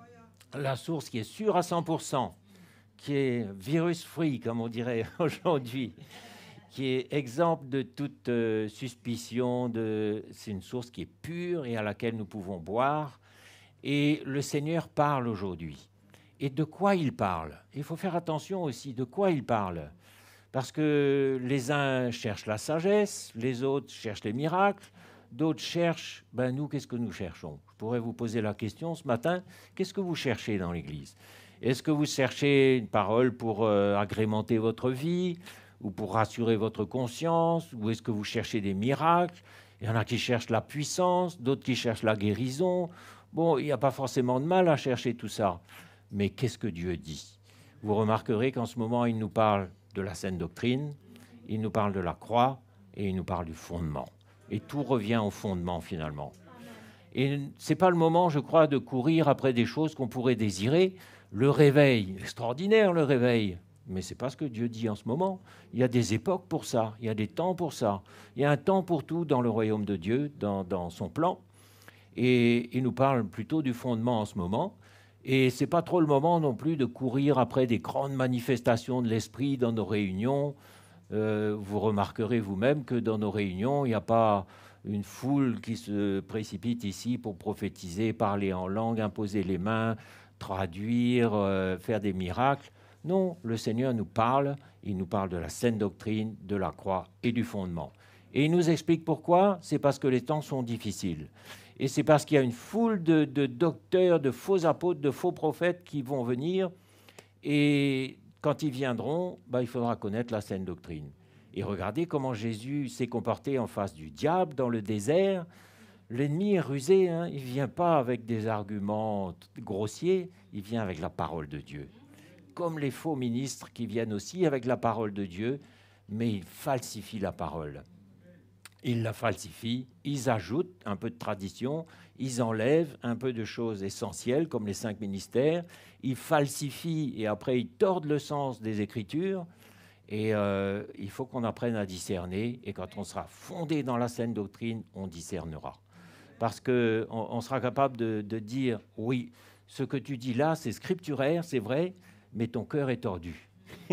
La source qui est sûre à cent pour cent, qui est virus-free, comme on dirait aujourd'hui, qui est exempte de toute euh, suspicion. De... C'est une source qui est pure et à laquelle nous pouvons boire. Et le Seigneur parle aujourd'hui. Et de quoi il parle? Il faut faire attention aussi de quoi il parle. Parce que les uns cherchent la sagesse, les autres cherchent les miracles, d'autres cherchent... Ben nous, qu'est-ce que nous cherchons? Je pourrais vous poser la question ce matin. Qu'est-ce que vous cherchez dans l'Église? Est-ce que vous cherchez une parole pour euh, agrémenter votre vie ou pour rassurer votre conscience? Ou est-ce que vous cherchez des miracles? Il y en a qui cherchent la puissance, d'autres qui cherchent la guérison. Bon, il n'y a pas forcément de mal à chercher tout ça. Mais qu'est-ce que Dieu dit? Vous remarquerez qu'en ce moment, il nous parle de la saine doctrine, il nous parle de la croix et il nous parle du fondement. Et tout revient au fondement, finalement. Et ce n'est pas le moment, je crois, de courir après des choses qu'on pourrait désirer. Le réveil, extraordinaire le réveil, mais ce n'est pas ce que Dieu dit en ce moment. Il y a des époques pour ça, il y a des temps pour ça. Il y a un temps pour tout dans le royaume de Dieu, dans, dans son plan. Et il nous parle plutôt du fondement en ce moment. Et ce n'est pas trop le moment non plus de courir après des grandes manifestations de l'esprit dans nos réunions. Euh, vous remarquerez vous-même que dans nos réunions, il n'y a pas une foule qui se précipite ici pour prophétiser, parler en langue, imposer les mains, traduire, euh, faire des miracles. Non, le Seigneur nous parle, il nous parle de la saine doctrine, de la croix et du fondement. Et il nous explique pourquoi. C'est parce que les temps sont difficiles. Et c'est parce qu'il y a une foule de, de docteurs, de faux apôtres, de faux prophètes qui vont venir. Et quand ils viendront, ben, il faudra connaître la saine doctrine. Et regardez comment Jésus s'est comporté en face du diable dans le désert. L'ennemi est rusé, hein. Il ne vient pas avec des arguments grossiers, il vient avec la parole de Dieu. Comme les faux ministres qui viennent aussi avec la parole de Dieu, mais ils falsifient la parole. Ils la falsifient, ils ajoutent un peu de tradition, ils enlèvent un peu de choses essentielles comme les cinq ministères, ils falsifient et après ils tordent le sens des Écritures. Et euh, il faut qu'on apprenne à discerner. Et quand on sera fondé dans la saine doctrine, on discernera. Parce qu'on on sera capable de, de dire, oui, ce que tu dis là, c'est scripturaire, c'est vrai, mais ton cœur est tordu.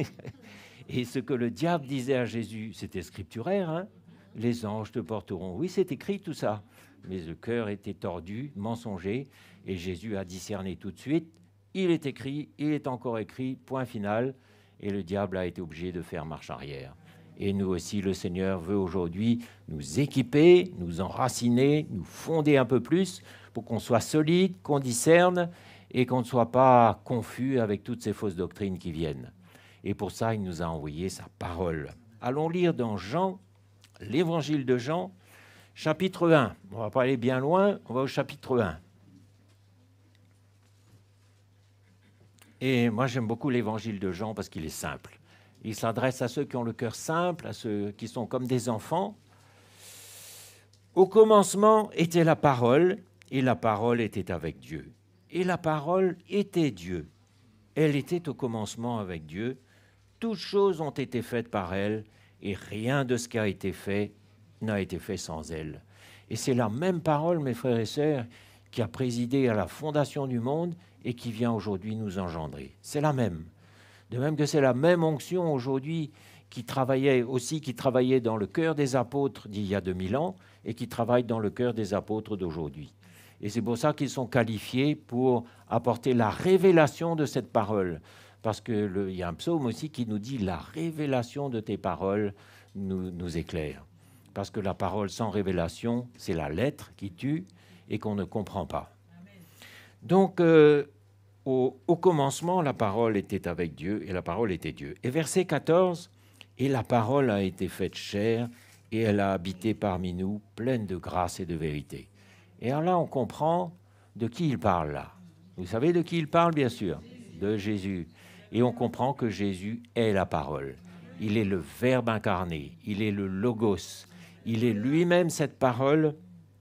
Et ce que le diable disait à Jésus, c'était scripturaire, hein? Les anges te porteront. Oui, c'est écrit tout ça. Mais le cœur était tordu, mensonger. Et Jésus a discerné tout de suite. Il est écrit, il est encore écrit, point final. Et le diable a été obligé de faire marche arrière. Et nous aussi, le Seigneur veut aujourd'hui nous équiper, nous enraciner, nous fonder un peu plus pour qu'on soit solide, qu'on discerne et qu'on ne soit pas confus avec toutes ces fausses doctrines qui viennent. Et pour ça, il nous a envoyé sa parole. Allons lire dans Jean, l'évangile de Jean, chapitre un. On ne va pas aller bien loin, on va au chapitre un. Et moi, j'aime beaucoup l'évangile de Jean parce qu'il est simple. Il s'adresse à ceux qui ont le cœur simple, à ceux qui sont comme des enfants. Au commencement était la parole, et la parole était avec Dieu. Et la parole était Dieu. Elle était au commencement avec Dieu. Toutes choses ont été faites par elle, et rien de ce qui a été fait n'a été fait sans elle. Et c'est la même parole, mes frères et sœurs, qui a présidé à la fondation du monde et qui vient aujourd'hui nous engendrer. C'est la même. De même que c'est la même onction aujourd'hui qui travaillait aussi, qui travaillait dans le cœur des apôtres d'il y a deux mille ans et qui travaille dans le cœur des apôtres d'aujourd'hui. Et c'est pour ça qu'ils sont qualifiés pour apporter la révélation de cette parole. Parce qu'il y a un psaume aussi qui nous dit « La révélation de tes paroles nous, nous éclaire ». Parce que la parole sans révélation, c'est la lettre qui tue et qu'on ne comprend pas. Donc, euh, au, au commencement, la parole était avec Dieu et la parole était Dieu. Et verset quatorze, « Et la parole a été faite chair et elle a habité parmi nous, pleine de grâce et de vérité. » Et alors là, on comprend de qui il parle là. Vous savez de qui il parle, bien sûr? De Jésus. Et on comprend que Jésus est la parole. Il est le Verbe incarné. Il est le Logos. Il est lui-même cette parole,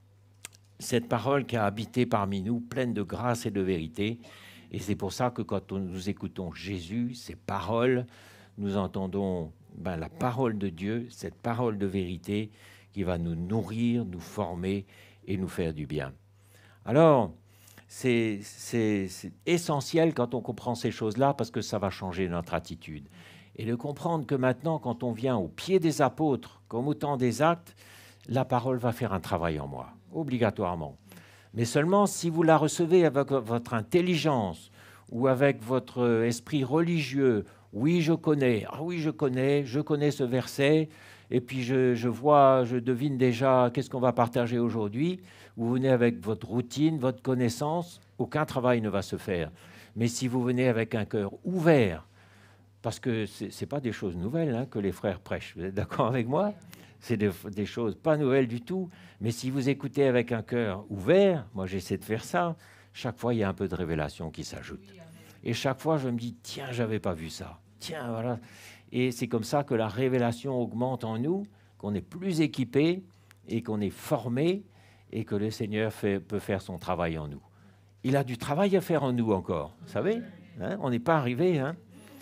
cette parole qui a habité parmi nous, pleine de grâce et de vérité. Et c'est pour ça que quand nous écoutons Jésus, ces paroles, nous entendons ben, la parole de Dieu, cette parole de vérité qui va nous nourrir, nous former et nous faire du bien. Alors, c'est, c'est, c'est essentiel quand on comprend ces choses-là parce que ça va changer notre attitude. Et de comprendre que maintenant, quand on vient au pied des apôtres, comme au temps des actes, la parole va faire un travail en moi, obligatoirement. Mais seulement si vous la recevez avec votre intelligence ou avec votre esprit religieux. Oui, je connais, ah oui, je connais, je connais ce verset, et puis je, je vois, je devine déjà qu'est-ce qu'on va partager aujourd'hui. Vous venez avec votre routine, votre connaissance, aucun travail ne va se faire. Mais si vous venez avec un cœur ouvert, parce que ce n'est pas des choses nouvelles hein, que les frères prêchent, vous êtes d'accord avec moi? C'est des, des choses pas nouvelles du tout, mais si vous écoutez avec un cœur ouvert, moi j'essaie de faire ça, chaque fois il y a un peu de révélation qui s'ajoute. Et chaque fois je me dis, tiens, j'avais pas vu ça, tiens, voilà. Et c'est comme ça que la révélation augmente en nous, qu'on est plus équipé et qu'on est formé et que le Seigneur fait, peut faire son travail en nous. Il a du travail à faire en nous encore, vous savez hein, on n'est pas arrivé, hein,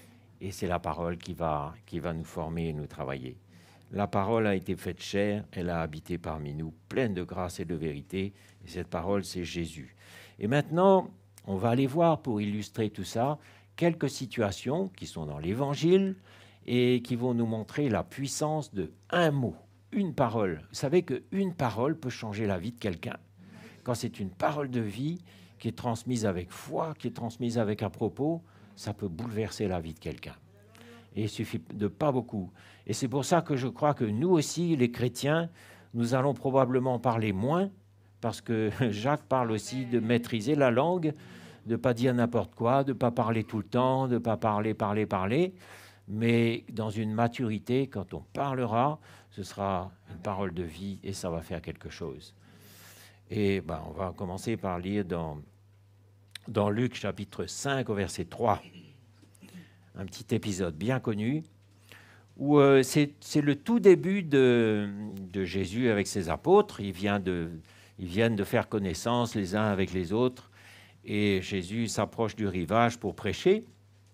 et c'est la parole qui va, qui va nous former et nous travailler. La parole a été faite chair, elle a habité parmi nous, pleine de grâce et de vérité. Et cette parole, c'est Jésus. Et maintenant, on va aller voir, pour illustrer tout ça, quelques situations qui sont dans l'Évangile et qui vont nous montrer la puissance de un mot, une parole. Vous savez qu'une parole peut changer la vie de quelqu'un. Quand c'est une parole de vie qui est transmise avec foi, qui est transmise avec un propos, ça peut bouleverser la vie de quelqu'un. Et il suffit de pas beaucoup. Et c'est pour ça que je crois que nous aussi, les chrétiens, nous allons probablement parler moins, parce que Jacques parle aussi de maîtriser la langue, de ne pas dire n'importe quoi, de ne pas parler tout le temps, de ne pas parler, parler, parler. Mais dans une maturité, quand on parlera, ce sera une parole de vie et ça va faire quelque chose. Et ben, on va commencer par lire dans, dans Luc chapitre cinq au verset trois. Un petit épisode bien connu, où euh, c'est, c'est le tout début de, de Jésus avec ses apôtres. Ils viennent, de, ils viennent de faire connaissance les uns avec les autres, et Jésus s'approche du rivage pour prêcher.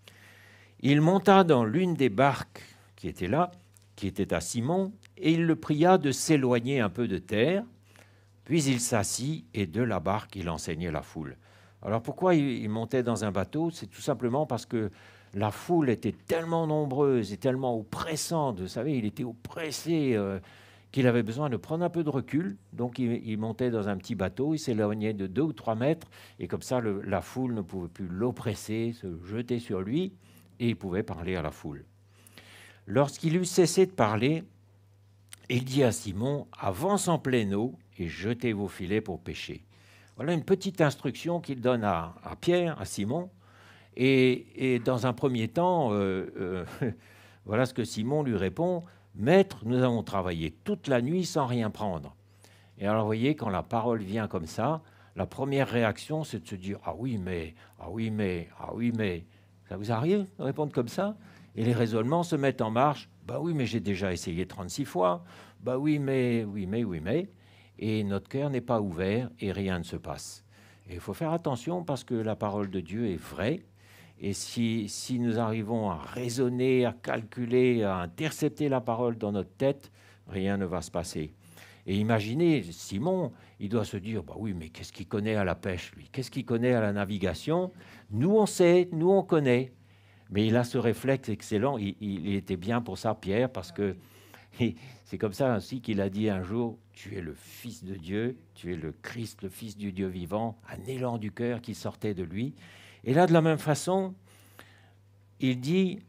Il monta dans l'une des barques qui était là, qui était à Simon, et il le pria de s'éloigner un peu de terre. Puis il s'assit, et de la barque, il enseignait la foule. Alors pourquoi il, il montait dans un bateau? C'est tout simplement parce que la foule était tellement nombreuse et tellement oppressante, vous savez, il était oppressé, euh, qu'il avait besoin de prendre un peu de recul. Donc il, il montait dans un petit bateau, il s'éloignait de deux ou trois mètres, et comme ça, le, la foule ne pouvait plus l'oppresser, se jeter sur lui, et il pouvait parler à la foule. Lorsqu'il eut cessé de parler, il dit à Simon, « Avance en pleine eau et jetez vos filets pour pêcher. » Voilà une petite instruction qu'il donne à, à Pierre, à Simon. Et, et dans un premier temps, euh, euh, voilà ce que Simon lui répond, « Maître, nous avons travaillé toute la nuit sans rien prendre. » Et alors, vous voyez, quand la parole vient comme ça, la première réaction, c'est de se dire, « Ah oui, mais, ah oui, mais, ah oui, mais... » Ça vous arrive de répondre comme ça? Et les raisonnements se mettent en marche. « Bah oui, mais j'ai déjà essayé trente-six fois. Bah oui, mais, oui, mais, oui, mais... » Et notre cœur n'est pas ouvert et rien ne se passe. Et il faut faire attention parce que la parole de Dieu est vraie. Et si, si nous arrivons à raisonner, à calculer, à intercepter la parole dans notre tête, rien ne va se passer. Et imaginez, Simon, il doit se dire, bah oui, mais qu'est-ce qu'il connaît à la pêche, lui? Qu'est-ce qu'il connaît à la navigation? Nous, on sait, nous, on connaît. Mais il a ce réflexe excellent. Il, il était bien pour ça, Pierre, parce que c'est comme ça ainsi qu'il a dit un jour, tu es le Fils de Dieu, tu es le Christ, le Fils du Dieu vivant, un élan du cœur qui sortait de lui. Et là, de la même façon, il dit,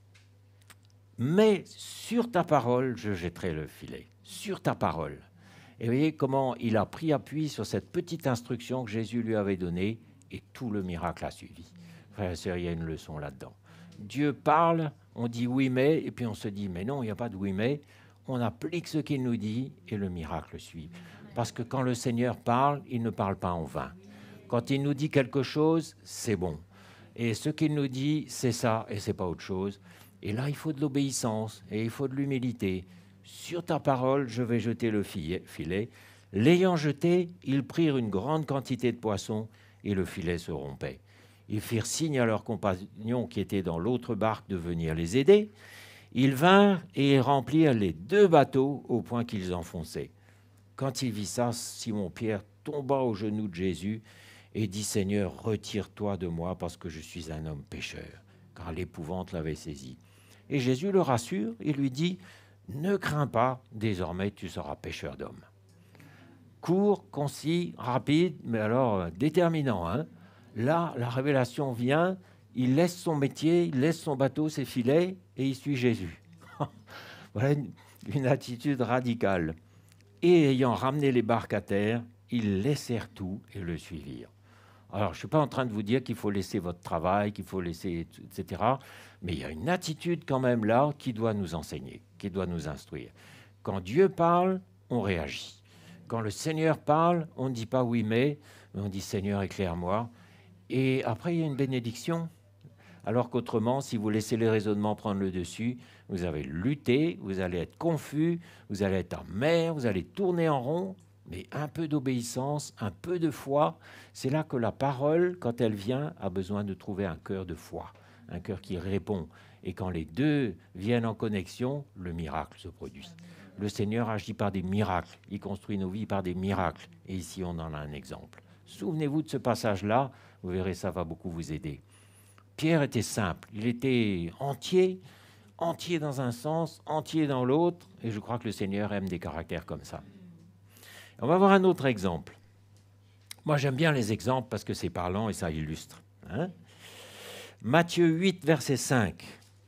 mais sur ta parole, je jetterai le filet. Sur ta parole. Et vous voyez comment il a pris appui sur cette petite instruction que Jésus lui avait donnée et tout le miracle a suivi. Frères et sœurs, il y a une leçon là-dedans. Dieu parle, on dit oui mais, et puis on se dit mais non, il n'y a pas de oui mais. On applique ce qu'il nous dit et le miracle suit. Parce que quand le Seigneur parle, il ne parle pas en vain. Quand il nous dit quelque chose, c'est bon. Et ce qu'il nous dit, c'est ça et c'est pas autre chose. Et là, il faut de l'obéissance et il faut de l'humilité. Sur ta parole, je vais jeter le filet. L'ayant jeté, ils prirent une grande quantité de poissons et le filet se rompait. Ils firent signe à leurs compagnons qui étaient dans l'autre barque de venir les aider. Ils vinrent et remplirent les deux bateaux au point qu'ils enfonçaient. Quand il vit ça, Simon-Pierre tomba aux genoux de Jésus et dit « Seigneur, retire-toi de moi parce que je suis un homme pécheur », car l'épouvante l'avait saisi. Et Jésus le rassure et lui dit « Ne crains pas, désormais tu seras pêcheur d'hommes. » Court, concis, rapide, mais alors déterminant. Hein. Là, la révélation vient, il laisse son métier, il laisse son bateau, ses filets, et il suit Jésus. Voilà une, une attitude radicale. Et ayant ramené les barques à terre, ils laissèrent tout et le suivirent. Alors, je ne suis pas en train de vous dire qu'il faut laisser votre travail, qu'il faut laisser, et cetera. Mais il y a une attitude quand même là qui doit nous enseigner, qui doit nous instruire. Quand Dieu parle, on réagit. Quand le Seigneur parle, on ne dit pas oui mais, mais on dit Seigneur, éclaire-moi. Et après, il y a une bénédiction. Alors qu'autrement, si vous laissez les raisonnements prendre le dessus, vous allez lutter, vous allez être confus, vous allez être amer, vous allez tourner en rond. Mais un peu d'obéissance, un peu de foi, c'est là que la parole, quand elle vient, a besoin de trouver un cœur de foi, un cœur qui répond. Et quand les deux viennent en connexion, le miracle se produit. Le Seigneur agit par des miracles, il construit nos vies par des miracles. Et ici, on en a un exemple. Souvenez-vous de ce passage-là, vous verrez, ça va beaucoup vous aider. Pierre était simple, il était entier, entier dans un sens, entier dans l'autre, et je crois que le Seigneur aime des caractères comme ça. On va voir un autre exemple. Moi, j'aime bien les exemples parce que c'est parlant et ça illustre. Hein? Matthieu huit, verset cinq.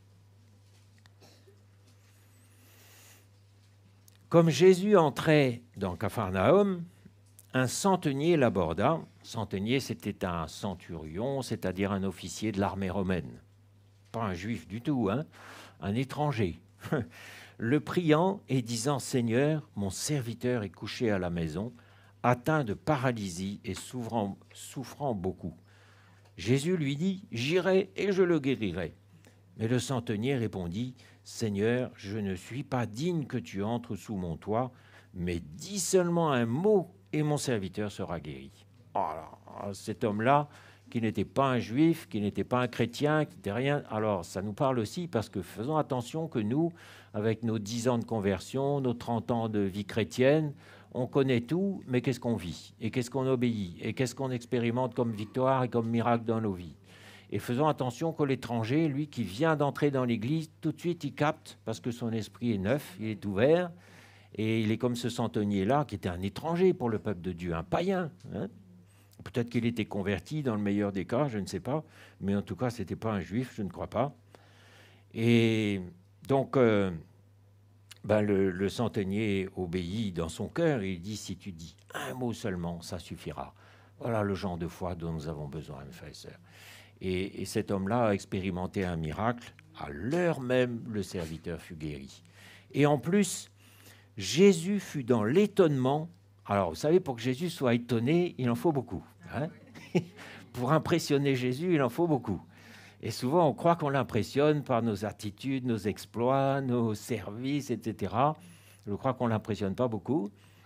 Comme Jésus entrait dans Capharnaüm, un centenier l'aborda. Centenier, c'était un centurion, c'est-à-dire un officier de l'armée romaine. Pas un juif du tout, hein? Un étranger. Le priant et disant « Seigneur, mon serviteur est couché à la maison, atteint de paralysie et souffrant, souffrant beaucoup. » Jésus lui dit « J'irai et je le guérirai. » Mais le centenier répondit « Seigneur, je ne suis pas digne que tu entres sous mon toit, mais dis seulement un mot et mon serviteur sera guéri. » Alors, cet homme-là, qui n'était pas un juif, qui n'était pas un chrétien, qui n'était rien. Alors, ça nous parle aussi parce que faisons attention que nous, avec nos dix ans de conversion, nos trente ans de vie chrétienne, on connaît tout, mais qu'est-ce qu'on vit? Et qu'est-ce qu'on obéit? Et qu'est-ce qu'on expérimente comme victoire et comme miracle dans nos vies? Et faisons attention que l'étranger, lui, qui vient d'entrer dans l'Église, tout de suite, il capte, parce que son esprit est neuf, il est ouvert, et il est comme ce centenier-là, qui était un étranger pour le peuple de Dieu, un païen, hein. Peut-être qu'il était converti dans le meilleur des cas, je ne sais pas. Mais en tout cas, ce n'était pas un juif, je ne crois pas. Et donc, euh, ben le, le centenier obéit dans son cœur. Et il dit, si tu dis un mot seulement, ça suffira. Voilà le genre de foi dont nous avons besoin, mes frères et sœurs. Et, et cet homme-là a expérimenté un miracle. À l'heure même, le serviteur fut guéri. Et en plus, Jésus fut dans l'étonnement. Alors, vous savez, pour que Jésus soit étonné, il en faut beaucoup. Hein? Pour impressionner Jésus, il en faut beaucoup. Et souvent, on croit qu'on l'impressionne par nos attitudes, nos exploits, nos services, et cetera. Je crois qu'on ne l'impressionne pas beaucoup.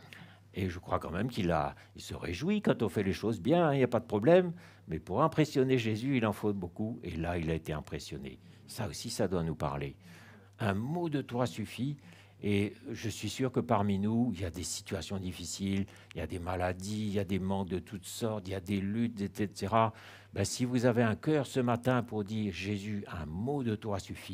Et je crois quand même qu'il a, il se réjouit quand on fait les choses bien, il n'y a pas de problème. Mais pour impressionner Jésus, il en faut beaucoup. Et là, il a été impressionné. Ça aussi, ça doit nous parler. Un mot de toi suffit. Et je suis sûr que parmi nous, il y a des situations difficiles, il y a des maladies, il y a des manques de toutes sortes, il y a des luttes, et cetera. Ben, si vous avez un cœur ce matin pour dire « Jésus, un mot de toi suffit »,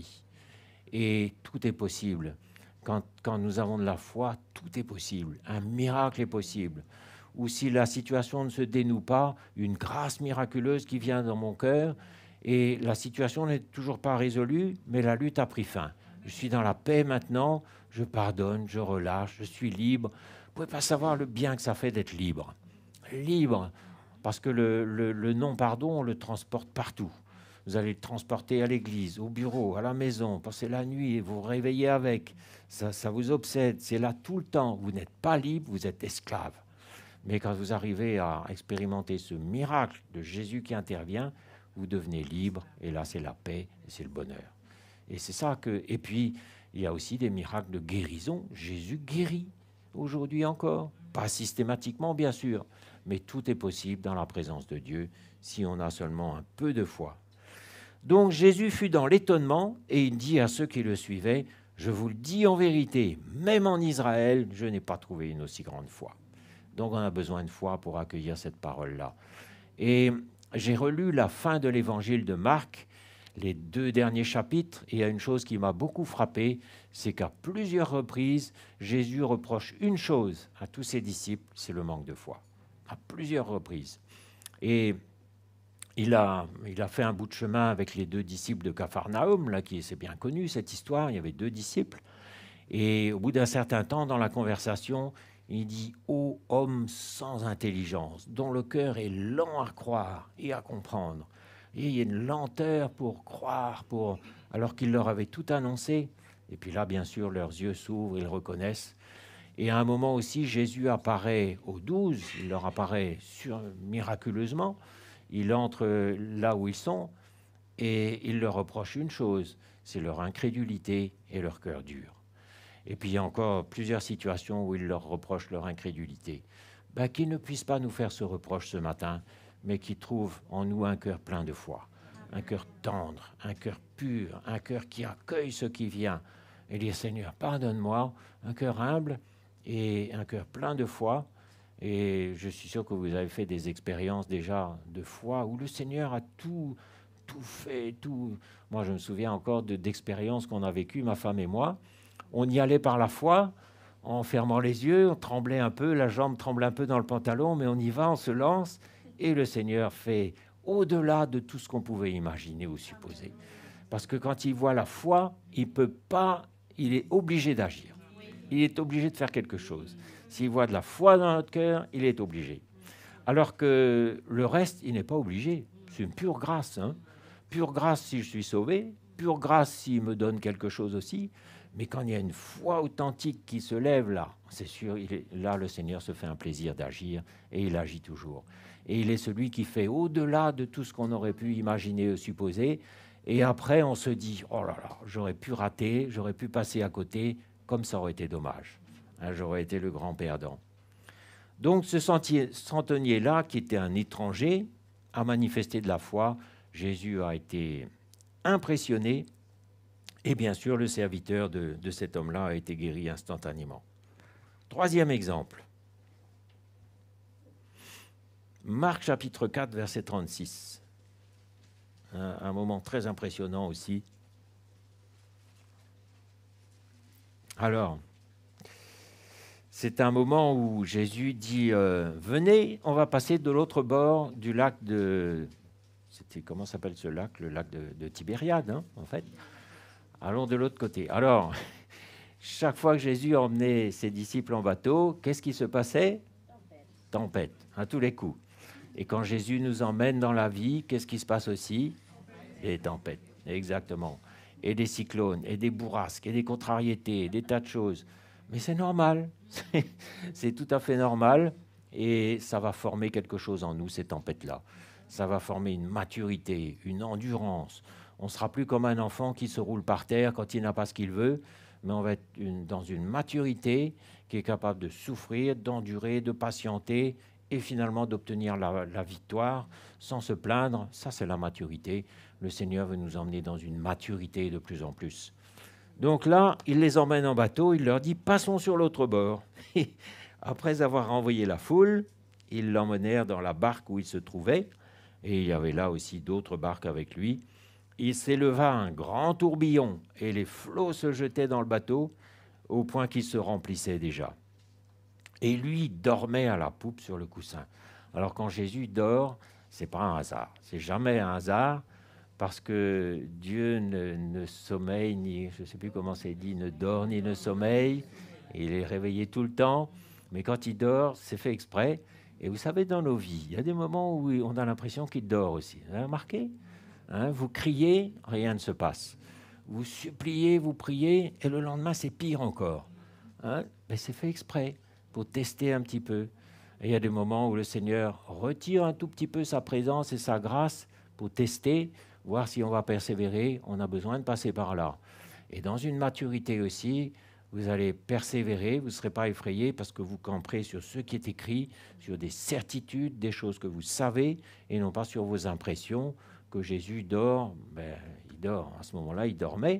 et tout est possible. Quand, quand nous avons de la foi, tout est possible. Un miracle est possible. Ou si la situation ne se dénoue pas, une grâce miraculeuse qui vient dans mon cœur, et la situation n'est toujours pas résolue, mais la lutte a pris fin. Je suis dans la paix maintenant, je pardonne, je relâche, je suis libre. Vous ne pouvez pas savoir le bien que ça fait d'être libre. Libre, parce que le, le, le non-pardon, on le transporte partout. Vous allez le transporter à l'église, au bureau, à la maison, passez la nuit, vous vous réveillez avec. Ça, ça vous obsède, c'est là tout le temps. Vous n'êtes pas libre, vous êtes esclave. Mais quand vous arrivez à expérimenter ce miracle de Jésus qui intervient, vous devenez libre, et là c'est la paix, et c'est le bonheur. Et c'est ça que... Et puis, il y a aussi des miracles de guérison. Jésus guérit aujourd'hui encore. Pas systématiquement, bien sûr, mais tout est possible dans la présence de Dieu si on a seulement un peu de foi. Donc, Jésus fut dans l'étonnement et il dit à ceux qui le suivaient, « Je vous le dis en vérité, même en Israël, je n'ai pas trouvé une aussi grande foi. » Donc, on a besoin de foi pour accueillir cette parole-là. Et j'ai relu la fin de l'évangile de Marc, les deux derniers chapitres, et il y a une chose qui m'a beaucoup frappé, c'est qu'à plusieurs reprises, Jésus reproche une chose à tous ses disciples, c'est le manque de foi. À plusieurs reprises. Et il a, il a fait un bout de chemin avec les deux disciples de Capharnaüm, là, qui c'est bien connu cette histoire, il y avait deux disciples. Et au bout d'un certain temps, dans la conversation, il dit « Ô homme sans intelligence, dont le cœur est lent à croire et à comprendre ». Et il y a une lenteur pour croire, pour... alors qu'il leur avait tout annoncé. Et puis là, bien sûr, leurs yeux s'ouvrent, ils le reconnaissent. Et à un moment aussi, Jésus apparaît aux douze, il leur apparaît sur... miraculeusement. Il entre là où ils sont et il leur reproche une chose, c'est leur incrédulité et leur cœur dur. Et puis il y a encore plusieurs situations où il leur reproche leur incrédulité. Ben, qu'ils ne puissent pas nous faire ce reproche ce matin, mais qui trouve en nous un cœur plein de foi, un cœur tendre, un cœur pur, un cœur qui accueille ce qui vient. Et dire, Seigneur, pardonne-moi, un cœur humble et un cœur plein de foi. Et je suis sûr que vous avez fait des expériences déjà de foi où le Seigneur a tout, tout fait, tout. Moi, je me souviens encore de, d'expériences qu'on a vécues, ma femme et moi. On y allait par la foi, en fermant les yeux, on tremblait un peu, la jambe tremble un peu dans le pantalon, mais on y va, on se lance. Et le Seigneur fait au-delà de tout ce qu'on pouvait imaginer ou supposer. Parce que quand il voit la foi, il peut pas, il est obligé d'agir. Il est obligé de faire quelque chose. S'il voit de la foi dans notre cœur, il est obligé. Alors que le reste, il n'est pas obligé. C'est une pure grâce. Hein. Pure grâce si je suis sauvé, pure grâce s'il me donne quelque chose aussi. Mais quand il y a une foi authentique qui se lève là, c'est sûr, il est, là, le Seigneur se fait un plaisir d'agir et il agit toujours. Et il est celui qui fait au-delà de tout ce qu'on aurait pu imaginer ou supposer. Et après, on se dit, oh là là, j'aurais pu rater, j'aurais pu passer à côté, comme ça aurait été dommage. Hein, j'aurais été le grand perdant. Donc, ce centenier-là, qui était un étranger, a manifesté de la foi. Jésus a été impressionné. Et bien sûr, le serviteur de, de cet homme-là a été guéri instantanément. Troisième exemple. Marc chapitre quatre, verset trente-six. Un, un moment très impressionnant aussi. Alors, c'est un moment où Jésus dit euh, « Venez, on va passer de l'autre bord du lac de... » C'était, comment s'appelle ce lac? Le lac de, de Tibériade, hein, en fait. Allons de l'autre côté. Alors, chaque fois que Jésus emmenait ses disciples en bateau, qu'est-ce qui se passait? Tempête. Tempête, à tous les coups. Et quand Jésus nous emmène dans la vie, qu'est-ce qui se passe aussi? Des tempêtes, exactement. Et des cyclones, et des bourrasques, et des contrariétés, des tas de choses. Mais c'est normal, c'est tout à fait normal, et ça va former quelque chose en nous, ces tempêtes-là. Ça va former une maturité, une endurance. On ne sera plus comme un enfant qui se roule par terre quand il n'a pas ce qu'il veut, mais on va être une, dans une maturité qui est capable de souffrir, d'endurer, de patienter et finalement d'obtenir la, la victoire sans se plaindre. Ça, c'est la maturité. Le Seigneur veut nous emmener dans une maturité de plus en plus. Donc là, il les emmène en bateau, il leur dit « Passons sur l'autre bord ». Après avoir renvoyé la foule, ils l'emmenèrent dans la barque où il se trouvait, et il y avait là aussi d'autres barques avec lui. Il s'éleva un grand tourbillon, et les flots se jetaient dans le bateau, au point qu'il se remplissait déjà. Et lui dormait à la poupe sur le coussin. Alors quand Jésus dort, c'est pas un hasard, c'est jamais un hasard, parce que Dieu ne, ne sommeille, ni, je ne sais plus comment c'est dit, ne dort ni ne sommeille, il est réveillé tout le temps, mais quand il dort, c'est fait exprès. Et vous savez, dans nos vies, il y a des moments où on a l'impression qu'il dort aussi. Vous avez remarqué, hein, vous criez, rien ne se passe. Vous suppliez, vous priez, et le lendemain, c'est pire encore. Hein, mais c'est fait exprès, pour tester un petit peu. Et il y a des moments où le Seigneur retire un tout petit peu sa présence et sa grâce pour tester, voir si on va persévérer. On a besoin de passer par là. Et dans une maturité aussi, vous allez persévérer, vous ne serez pas effrayé parce que vous camperez sur ce qui est écrit, sur des certitudes, des choses que vous savez, et non pas sur vos impressions. Que Jésus dort, ben, il dort. À ce moment-là, il dormait.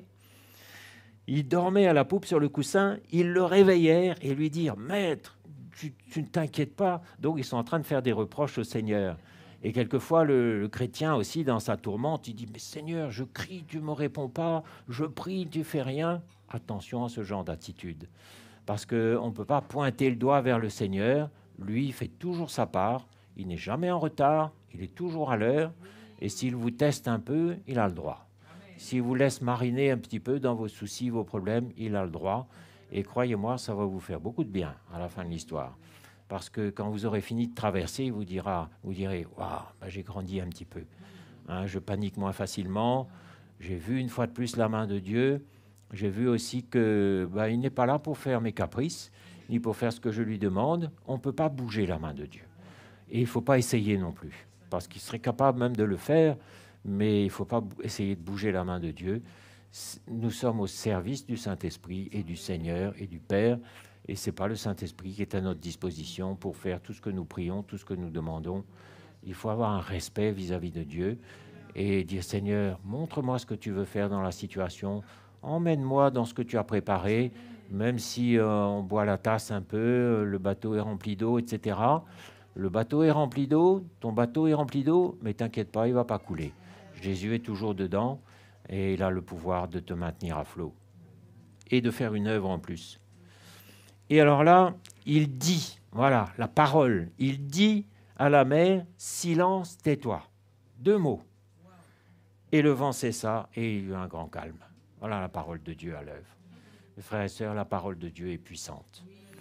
Il dormait à la poupe sur le coussin. Ils le réveillèrent et lui dirent « Maître, tu, tu ne t'inquiètes pas ». Donc, ils sont en train de faire des reproches au Seigneur. Et quelquefois, le, le chrétien aussi, dans sa tourmente, il dit « Mais Seigneur, je crie, tu ne me réponds pas. Je prie, tu ne fais rien ». Attention à ce genre d'attitude. Parce qu'on ne peut pas pointer le doigt vers le Seigneur. Lui, il fait toujours sa part. Il n'est jamais en retard. Il est toujours à l'heure. Et s'il vous teste un peu, il a le droit. S'il vous laisse mariner un petit peu dans vos soucis, vos problèmes, il a le droit. Et croyez-moi, ça va vous faire beaucoup de bien à la fin de l'histoire. Parce que quand vous aurez fini de traverser, il vous dira, vous direz « Waouh, ben j'ai grandi un petit peu. Hein, je panique moins facilement. J'ai vu une fois de plus la main de Dieu. J'ai vu aussi qu'il ben, n'est pas là pour faire mes caprices, ni pour faire ce que je lui demande. On ne peut pas bouger la main de Dieu. Et il ne faut pas essayer non plus. Parce qu'il serait capable même de le faire, mais il ne faut pas essayer de bouger la main de Dieu. Nous sommes au service du Saint-Esprit et du Seigneur et du Père, et ce n'est pas le Saint-Esprit qui est à notre disposition pour faire tout ce que nous prions, tout ce que nous demandons. Il faut avoir un respect vis-à-vis de Dieu et dire « Seigneur, montre-moi ce que tu veux faire dans la situation, emmène-moi dans ce que tu as préparé, même si euh, on boit la tasse un peu, le bateau est rempli d'eau, et cetera » Le bateau est rempli d'eau, ton bateau est rempli d'eau, mais t'inquiète pas, il ne va pas couler. Jésus est toujours dedans et il a le pouvoir de te maintenir à flot et de faire une œuvre en plus. Et alors là, il dit, voilà, la parole, il dit à la mer, silence, tais-toi. Deux mots. Et le vent cessa et il y eut un grand calme. Voilà la parole de Dieu à l'œuvre. Mes frères et sœurs, la parole de Dieu est puissante.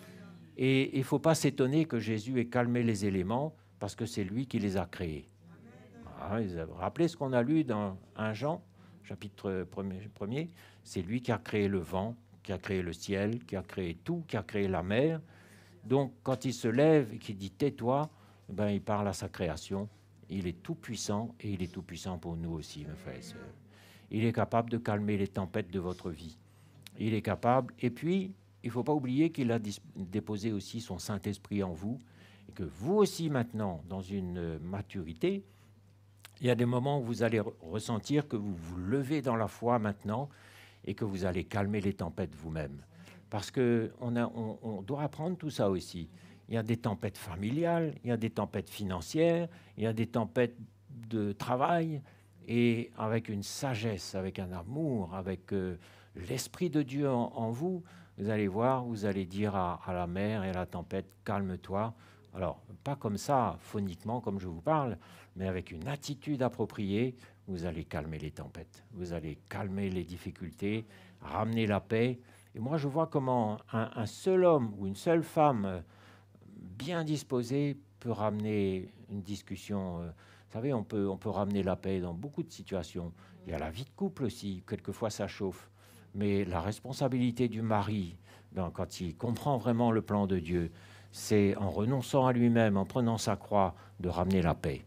Et il ne faut pas s'étonner que Jésus ait calmé les éléments parce que c'est lui qui les a créés. Ah, rappelez ce qu'on a lu dans un Jean, chapitre premier. C'est lui qui a créé le vent, qui a créé le ciel, qui a créé tout, qui a créé la mer. Donc, quand il se lève et qu'il dit « tais-toi », ben, il parle à sa création. Il est tout puissant et il est tout puissant pour nous aussi, mes frères et sœurs. Il est capable de calmer les tempêtes de votre vie. Il est capable. Et puis, il ne faut pas oublier qu'il a déposé aussi son Saint-Esprit en vous et que vous aussi maintenant, dans une maturité, il y a des moments où vous allez ressentir que vous vous levez dans la foi maintenant et que vous allez calmer les tempêtes vous-même. Parce qu'on on, on doit apprendre tout ça aussi. Il y a des tempêtes familiales, il y a des tempêtes financières, il y a des tempêtes de travail, et avec une sagesse, avec un amour, avec euh, l'Esprit de Dieu en, en vous, vous allez voir, vous allez dire à, à la mer et à la tempête, calme-toi. Alors, pas comme ça, phoniquement, comme je vous parle, mais avec une attitude appropriée, vous allez calmer les tempêtes. Vous allez calmer les difficultés, ramener la paix. Et moi, je vois comment un, un seul homme ou une seule femme bien disposée peut ramener une discussion. Euh, vous savez, on peut, on peut ramener la paix dans beaucoup de situations. Il y a la vie de couple aussi, quelquefois ça chauffe. Mais la responsabilité du mari, ben, quand il comprend vraiment le plan de Dieu, c'est en renonçant à lui-même, en prenant sa croix, de ramener la paix.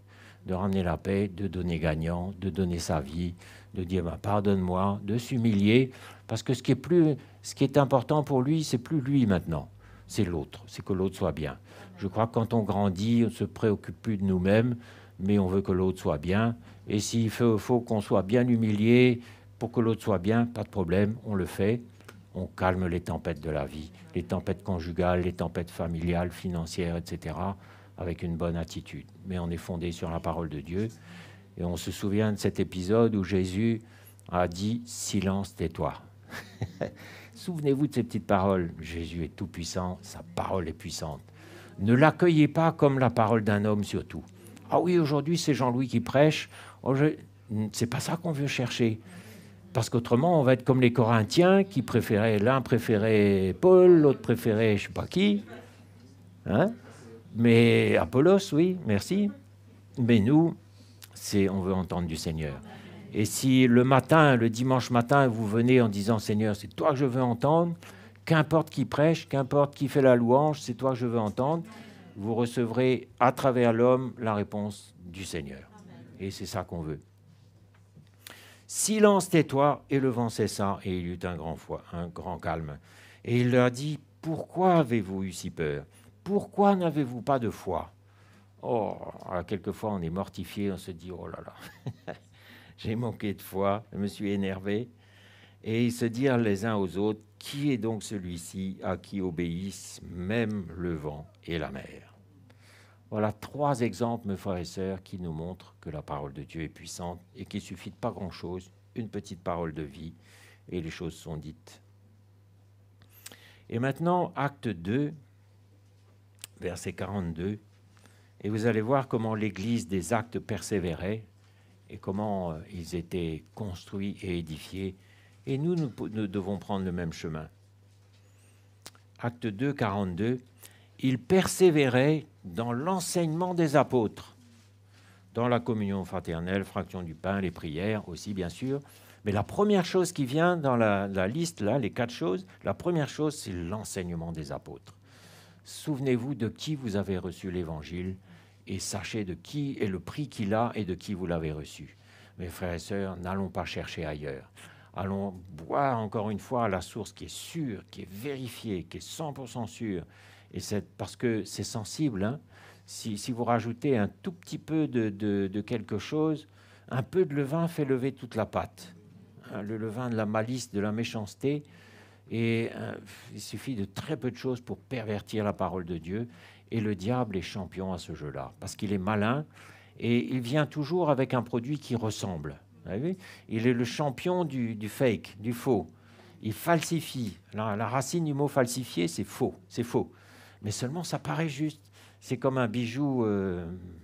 de ramener la paix, de donner gagnant, de donner sa vie, de dire bah, pardonne-moi, de s'humilier, parce que ce qui est plus, ce qui est important pour lui, c'est plus lui maintenant, c'est l'autre, c'est que l'autre soit bien. Je crois que quand on grandit, on ne se préoccupe plus de nous-mêmes, mais on veut que l'autre soit bien. Et s'il faut, faut qu'on soit bien humilié pour que l'autre soit bien, pas de problème, on le fait. On calme les tempêtes de la vie, les tempêtes conjugales, les tempêtes familiales, financières, et cetera, avec une bonne attitude. Mais on est fondé sur la parole de Dieu. Et on se souvient de cet épisode où Jésus a dit « Silence, tais-toi ». Souvenez-vous de ces petites paroles. Jésus est tout-puissant, sa parole est puissante. Ne l'accueillez pas comme la parole d'un homme surtout. Ah oui, aujourd'hui, c'est Jean-Louis qui prêche. Oh, je... C'est pas ça qu'on veut chercher. Parce qu'autrement, on va être comme les Corinthiens qui préféraient, l'un préférait Paul, l'autre préférait je ne sais pas qui. Hein? Mais Apollos, oui, merci. Mais nous, c'est, on veut entendre du Seigneur. Et si le matin, le dimanche matin, vous venez en disant « Seigneur, c'est toi que je veux entendre », qu'importe qui prêche, qu'importe qui fait la louange, c'est toi que je veux entendre, vous recevrez à travers l'homme la réponse du Seigneur. Et c'est ça qu'on veut. Silence, tais-toi, et le vent cessa, et il y eut un grand, foi, un grand calme. Et il leur dit, pourquoi avez-vous eu si peur? Pourquoi n'avez-vous pas de foi? Oh, alors quelquefois on est mortifié, on se dit, oh là là, j'ai manqué de foi, je me suis énervé. Et ils se dirent les uns aux autres, qui est donc celui-ci à qui obéissent même le vent et la mer? Voilà trois exemples, mes frères et sœurs, qui nous montrent que la parole de Dieu est puissante et qu'il ne suffit de pas grand-chose, une petite parole de vie, et les choses sont dites. Et maintenant, acte deux, verset quarante-deux, et vous allez voir comment l'Église des Actes persévérait et comment euh, ils étaient construits et édifiés. Et nous, nous, nous devons prendre le même chemin. Acte deux, quarante-deux, ils persévéraient dans l'enseignement des apôtres, dans la communion fraternelle, fraction du pain, les prières aussi, bien sûr. Mais la première chose qui vient dans la, la liste, là, les quatre choses, la première chose, c'est l'enseignement des apôtres. Souvenez-vous de qui vous avez reçu l'Évangile et sachez de qui est le prix qu'il a et de qui vous l'avez reçu. Mes frères et sœurs, n'allons pas chercher ailleurs. Allons boire encore une fois à la source qui est sûre, qui est vérifiée, qui est cent pour cent sûre. Et c'est parce que c'est sensible. Hein. Si, si vous rajoutez un tout petit peu de, de, de quelque chose, un peu de levain fait lever toute la pâte. Hein, le levain de la malice, de la méchanceté. Et euh, il suffit de très peu de choses pour pervertir la parole de Dieu. Et le diable est champion à ce jeu-là, parce qu'il est malin et il vient toujours avec un produit qui ressemble. Vous avez vu ? Il est le champion du, du fake, du faux. Il falsifie. La, la racine du mot falsifier, c'est faux, c'est faux. Mais seulement ça paraît juste. C'est comme un bijou euh,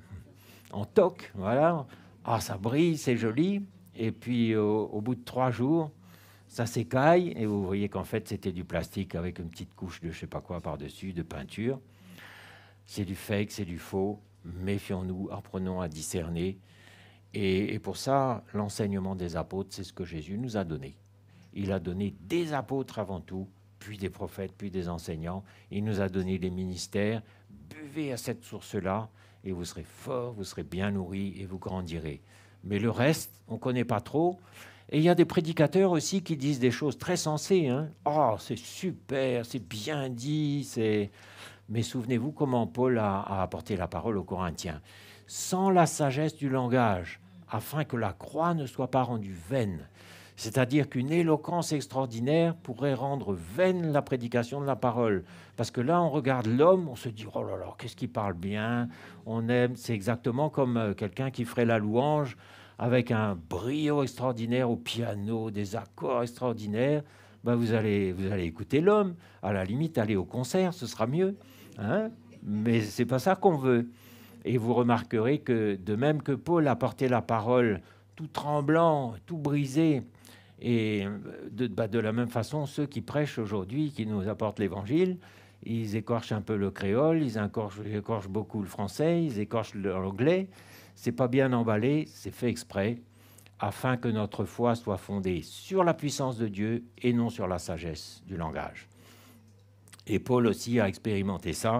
en toc, voilà. Ah, ça brille, c'est joli. Et puis au, au bout de trois jours, ça s'écaille et vous voyez qu'en fait c'était du plastique avec une petite couche de je sais pas quoi par-dessus, de peinture. C'est du fake, c'est du faux. Méfions-nous, apprenons à discerner. Et, et pour ça, l'enseignement des apôtres, c'est ce que Jésus nous a donné. Il a donné des apôtres avant tout, puis des prophètes, puis des enseignants. Il nous a donné des ministères. Buvez à cette source-là et vous serez forts, vous serez bien nourris et vous grandirez. Mais le reste, on ne connaît pas trop. Et il y a des prédicateurs aussi qui disent des choses très sensées. Hein. Oh, c'est super, c'est bien dit. C'est... Mais souvenez-vous comment Paul a, a apporté la parole aux Corinthiens. Sans la sagesse du langage, afin que la croix ne soit pas rendue vaine. C'est-à-dire qu'une éloquence extraordinaire pourrait rendre vaine la prédication de la parole. Parce que là, on regarde l'homme, on se dit « Oh là là, qu'est-ce qu'il parle bien ?» On aime, c'est exactement comme euh, quelqu'un qui ferait la louange avec un brio extraordinaire au piano, des accords extraordinaires. Ben, vous allez, vous allez écouter l'homme. À la limite, aller au concert, ce sera mieux. Hein? Mais ce n'est pas ça qu'on veut. Et vous remarquerez que de même que Paul a porté la parole tout tremblant, tout brisé, et de, bah de la même façon, ceux qui prêchent aujourd'hui, qui nous apportent l'Évangile, ils écorchent un peu le créole, ils écorchent, ils écorchent beaucoup le français, ils écorchent l'anglais. C'est pas bien emballé, c'est fait exprès, afin que notre foi soit fondée sur la puissance de Dieu et non sur la sagesse du langage. Et Paul aussi a expérimenté ça.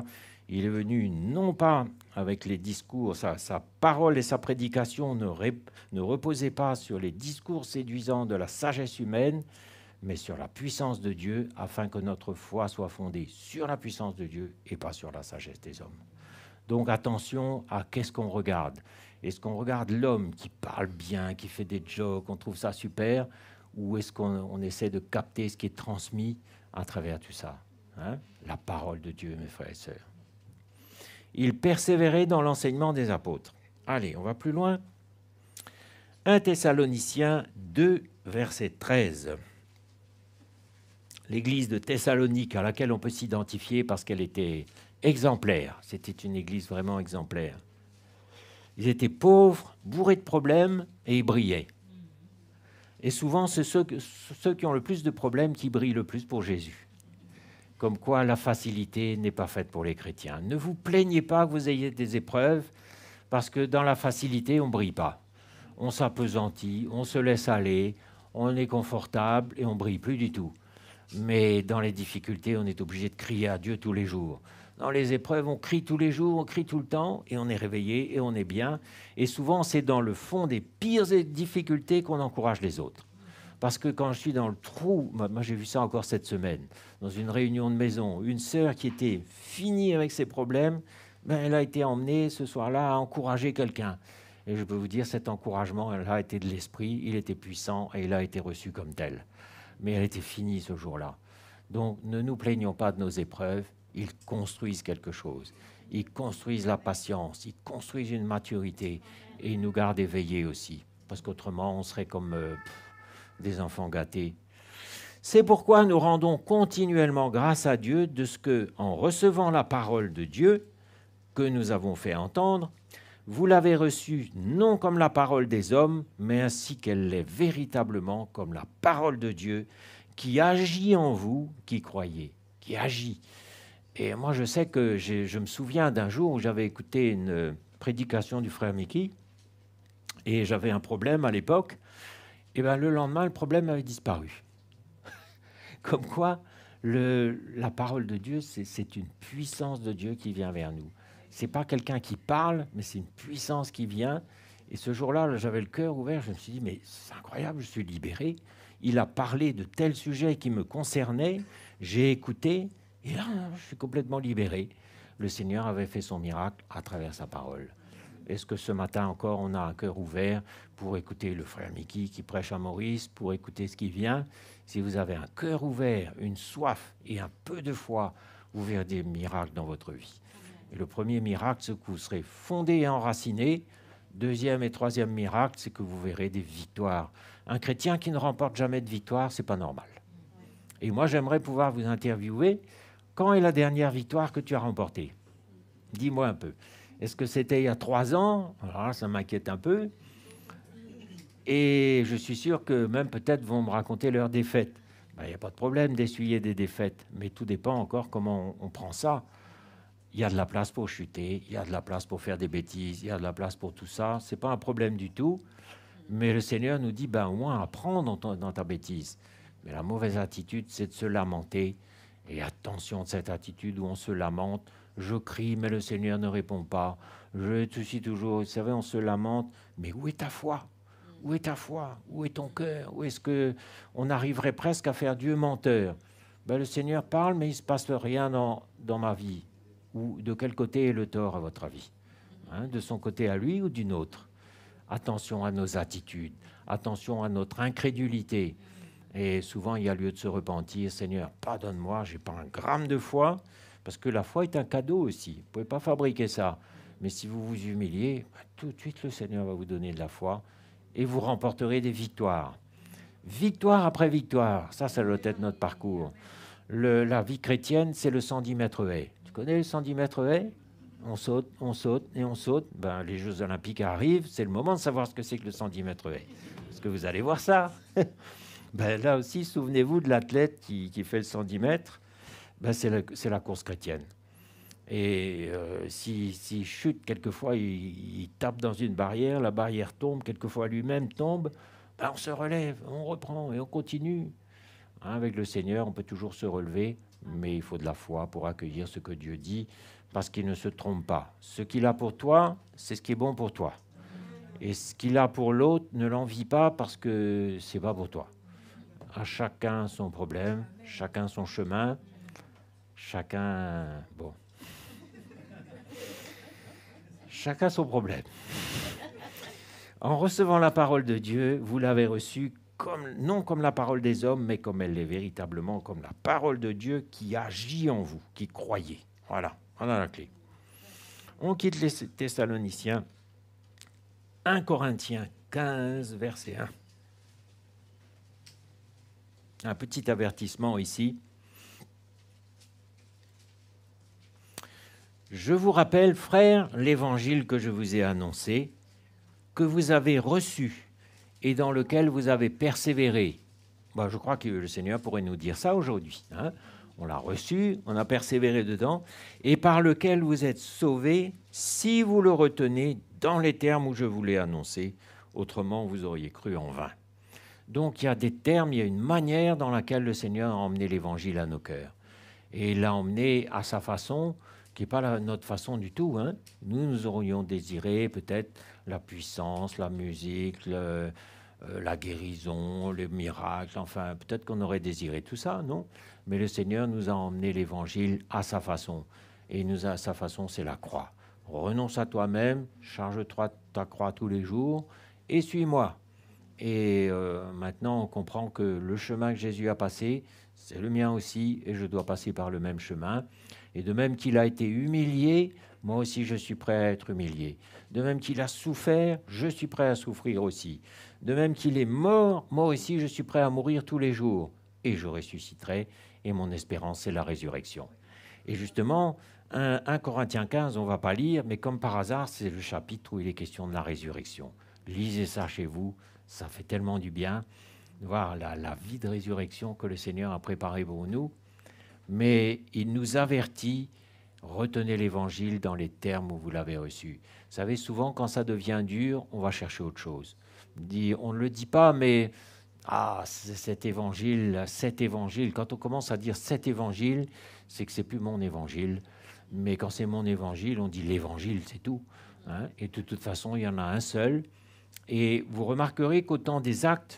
Il est venu non pas avec les discours, sa, sa parole et sa prédication ne, ré, ne reposaient pas sur les discours séduisants de la sagesse humaine, mais sur la puissance de Dieu, afin que notre foi soit fondée sur la puissance de Dieu et pas sur la sagesse des hommes. Donc attention à qu'est-ce qu'on regarde. Est-ce qu'on regarde l'homme qui parle bien, qui fait des jokes, on trouve ça super, ou est-ce qu'on on essaie de capter ce qui est transmis à travers tout ça, hein? La parole de Dieu, mes frères et sœurs. Il persévérait dans l'enseignement des apôtres. Allez, on va plus loin. un Thessaloniciens deux, verset treize. L'église de Thessalonique, à laquelle on peut s'identifier parce qu'elle était exemplaire. C'était une église vraiment exemplaire. Ils étaient pauvres, bourrés de problèmes, et ils brillaient. Et souvent, c'est ceux, ceux qui ont le plus de problèmes qui brillent le plus pour Jésus. Comme quoi, la facilité n'est pas faite pour les chrétiens. Ne vous plaignez pas que vous ayez des épreuves, parce que dans la facilité, on ne brille pas. On s'appesantit, on se laisse aller, on est confortable et on ne brille plus du tout. Mais dans les difficultés, on est obligé de crier à Dieu tous les jours. Dans les épreuves, on crie tous les jours, on crie tout le temps, et on est réveillé, et on est bien. Et souvent, c'est dans le fond des pires difficultés qu'on encourage les autres. Parce que quand je suis dans le trou, moi j'ai vu ça encore cette semaine, dans une réunion de maison, une sœur qui était finie avec ses problèmes, ben elle a été emmenée ce soir-là à encourager quelqu'un. Et je peux vous dire, cet encouragement, elle a été de l'esprit, il était puissant, et il a été reçu comme tel. Mais elle était finie ce jour-là. Donc ne nous plaignons pas de nos épreuves, ils construisent quelque chose. Ils construisent la patience, ils construisent une maturité et ils nous gardent éveillés aussi. Parce qu'autrement, on serait comme euh, pff, des enfants gâtés. C'est pourquoi nous rendons continuellement grâce à Dieu de ce que, en recevant la parole de Dieu que nous avons fait entendre, vous l'avez reçue non comme la parole des hommes, mais ainsi qu'elle l'est véritablement comme la parole de Dieu qui agit en vous, qui croyez, qui agit. Et moi, je sais que je me souviens d'un jour où j'avais écouté une prédication du frère Mickey et j'avais un problème à l'époque. Et bien, le lendemain, le problème avait disparu. Comme quoi, le, la parole de Dieu, c'est une puissance de Dieu qui vient vers nous. Ce n'est pas quelqu'un qui parle, mais c'est une puissance qui vient. Et ce jour-là, j'avais le cœur ouvert. Je me suis dit, mais c'est incroyable, je suis libéré. Il a parlé de tels sujets qui me concernaient. J'ai écouté. Et là, je suis complètement libéré. Le Seigneur avait fait son miracle à travers sa parole. Est-ce que ce matin encore, on a un cœur ouvert pour écouter le frère Mickey qui prêche à Maurice, pour écouter ce qui vient? Si vous avez un cœur ouvert, une soif et un peu de foi, vous verrez des miracles dans votre vie. Et le premier miracle, c'est que vous serez fondé et enraciné. Deuxième et troisième miracle, c'est que vous verrez des victoires. Un chrétien qui ne remporte jamais de victoire, c'est pas normal. Et moi, j'aimerais pouvoir vous interviewer. Quand est la dernière victoire que tu as remportée? Dis-moi un peu. Est-ce que c'était il y a trois ans? Alors là, ça m'inquiète un peu. Et je suis sûr que même peut-être vont me raconter leurs défaites. Ben, il n'y a pas de problème d'essuyer des défaites, mais tout dépend encore comment on, on prend ça. Il y a de la place pour chuter, il y a de la place pour faire des bêtises, il y a de la place pour tout ça. Ce n'est pas un problème du tout. Mais le Seigneur nous dit, ben, au moins apprends dans, ton, dans ta bêtise. Mais la mauvaise attitude, c'est de se lamenter. Et attention de cette attitude où on se lamente. Je crie, mais le Seigneur ne répond pas. Je suis toujours, vous savez, on se lamente. Mais où est ta foi? Où est ta foi? Où est ton cœur? Où est-ce qu'on arriverait presque à faire Dieu menteur? Ben, le Seigneur parle, mais il ne se passe rien dans, dans ma vie. Ou de quel côté est le tort, à votre avis? Hein, de son côté à lui ou d'une autre? Attention à nos attitudes. Attention à notre incrédulité. Et souvent, il y a lieu de se repentir. Seigneur, pardonne-moi, je n'ai pas un gramme de foi. Parce que la foi est un cadeau aussi. Vous ne pouvez pas fabriquer ça. Mais si vous vous humiliez, bah, tout de suite, le Seigneur va vous donner de la foi. Et vous remporterez des victoires. Victoire après victoire. Ça, ça doit être notre parcours. Le, la vie chrétienne, c'est le cent dix mètres haies. Tu connais le cent dix mètres haies? On saute, on saute et on saute. Ben, les Jeux Olympiques arrivent. C'est le moment de savoir ce que c'est que le cent dix mètres haies. Parce que vous allez voir ça. Ben, là aussi, souvenez-vous de l'athlète qui, qui fait le cent dix mètres. Ben, c'est la, la course chrétienne. Et euh, s'il si, si chute, quelquefois, il, il tape dans une barrière, la barrière tombe, quelquefois lui-même tombe, ben, on se relève, on reprend et on continue. Hein, avec le Seigneur, on peut toujours se relever, mais il faut de la foi pour accueillir ce que Dieu dit, parce qu'il ne se trompe pas. Ce qu'il a pour toi, c'est ce qui est bon pour toi. Et ce qu'il a pour l'autre, ne l'envie pas parce que c'est pas pour toi. À chacun son problème, chacun son chemin, chacun... Bon. Chacun son problème. En recevant la parole de Dieu, vous l'avez reçue comme, non comme la parole des hommes, mais comme elle est véritablement, comme la parole de Dieu qui agit en vous, qui croyez. Voilà, voilà la clé. On quitte les Thessaloniciens. un Corinthiens quinze, verset un. Un petit avertissement ici. Je vous rappelle, frères, l'évangile que je vous ai annoncé, que vous avez reçu et dans lequel vous avez persévéré. Bon, je crois que le Seigneur pourrait nous dire ça aujourd'hui. Hein. On l'a reçu, on a persévéré dedans, et par lequel vous êtes sauvés si vous le retenez dans les termes où je vous l'ai annoncé. Autrement, vous auriez cru en vain. Donc, il y a des termes, il y a une manière dans laquelle le Seigneur a emmené l'Évangile à nos cœurs. Et il l'a emmené à sa façon, qui n'est pas la, notre façon du tout. Hein. Nous, nous aurions désiré peut-être la puissance, la musique, le, euh, la guérison, les miracles, enfin, peut-être qu'on aurait désiré tout ça, non? Mais le Seigneur nous a emmené l'Évangile à sa façon. Et nous a, sa façon, c'est la croix. Renonce à toi-même, charge-toi ta croix tous les jours et suis-moi. Et euh, maintenant, on comprend que le chemin que Jésus a passé, c'est le mien aussi, et je dois passer par le même chemin. Et de même qu'il a été humilié, moi aussi je suis prêt à être humilié. De même qu'il a souffert, je suis prêt à souffrir aussi. De même qu'il est mort, moi aussi je suis prêt à mourir tous les jours. Et je ressusciterai, et mon espérance, c'est la résurrection. Et justement, un Corinthiens quinze, on ne va pas lire, mais comme par hasard, c'est le chapitre où il est question de la résurrection. Lisez ça chez vous, ça fait tellement du bien de voir la, la vie de résurrection que le Seigneur a préparée pour nous. Mais il nous avertit, retenez l'Évangile dans les termes où vous l'avez reçu. Vous savez, souvent, quand ça devient dur, on va chercher autre chose. On ne le dit pas, mais ah, cet Évangile, cet Évangile, quand on commence à dire cet Évangile, c'est que c'est plus mon Évangile. Mais quand c'est mon Évangile, on dit l'Évangile, c'est tout. Hein. Et de toute façon, il y en a un seul. Et vous remarquerez qu'au temps des actes,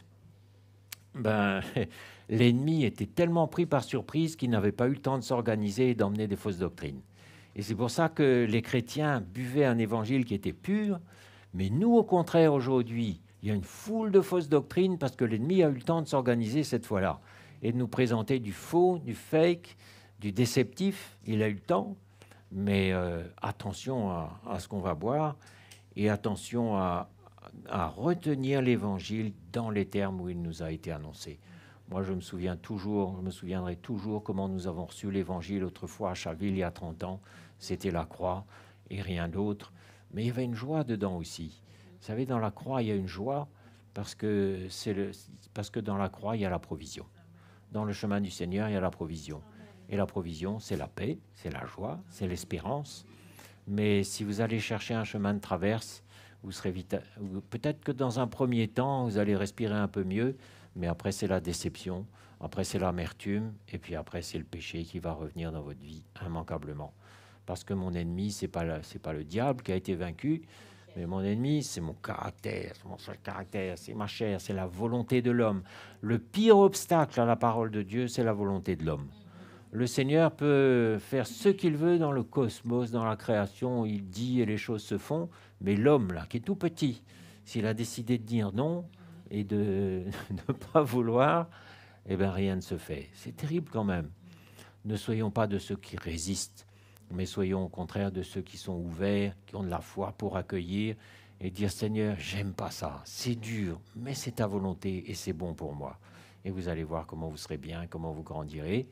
ben, l'ennemi était tellement pris par surprise qu'il n'avait pas eu le temps de s'organiser et d'emmener des fausses doctrines. Et c'est pour ça que les chrétiens buvaient un évangile qui était pur, mais nous, au contraire, aujourd'hui, il y a une foule de fausses doctrines parce que l'ennemi a eu le temps de s'organiser cette fois-là et de nous présenter du faux, du fake, du déceptif. Il a eu le temps, mais euh, attention à, à ce qu'on va boire et attention à, à retenir l'évangile dans les termes où il nous a été annoncé. Moi, je me souviens toujours, je me souviendrai toujours comment nous avons reçu l'évangile autrefois à Chaville, il y a trente ans. C'était la croix et rien d'autre. Mais il y avait une joie dedans aussi. Vous savez, dans la croix, il y a une joie parce que, c'est le, parce que dans la croix, il y a la provision. Dans le chemin du Seigneur, il y a la provision. Et la provision, c'est la paix, c'est la joie, c'est l'espérance. Mais si vous allez chercher un chemin de traverse, vous serez vite... Peut-être que dans un premier temps, vous allez respirer un peu mieux, mais après, c'est la déception, après, c'est l'amertume, et puis après, c'est le péché qui va revenir dans votre vie immanquablement. Parce que mon ennemi, ce n'est pas, pas le diable qui a été vaincu, mais mon ennemi, c'est mon caractère, c'est mon seul caractère, c'est ma chair, c'est la volonté de l'homme. Le pire obstacle à la parole de Dieu, c'est la volonté de l'homme. Le Seigneur peut faire ce qu'il veut dans le cosmos, dans la création, il dit et les choses se font, mais l'homme, là, qui est tout petit, s'il a décidé de dire non et de ne pas vouloir, eh bien, rien ne se fait. C'est terrible quand même. Ne soyons pas de ceux qui résistent, mais soyons au contraire de ceux qui sont ouverts, qui ont de la foi pour accueillir et dire « Seigneur, j'aime pas ça, c'est dur, mais c'est ta volonté et c'est bon pour moi. » Et vous allez voir comment vous serez bien, comment vous grandirez.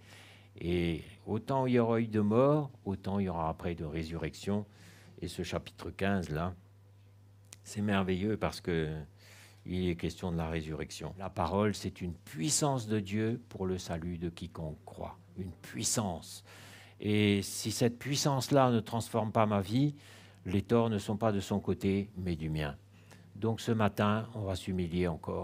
Et autant il y aura eu de mort, autant il y aura après de résurrection. Et ce chapitre quinze, là, c'est merveilleux parce que il est question de la résurrection. La parole, c'est une puissance de Dieu pour le salut de quiconque croit. Une puissance. Et si cette puissance-là ne transforme pas ma vie, les torts ne sont pas de son côté, mais du mien. Donc ce matin, on va s'humilier encore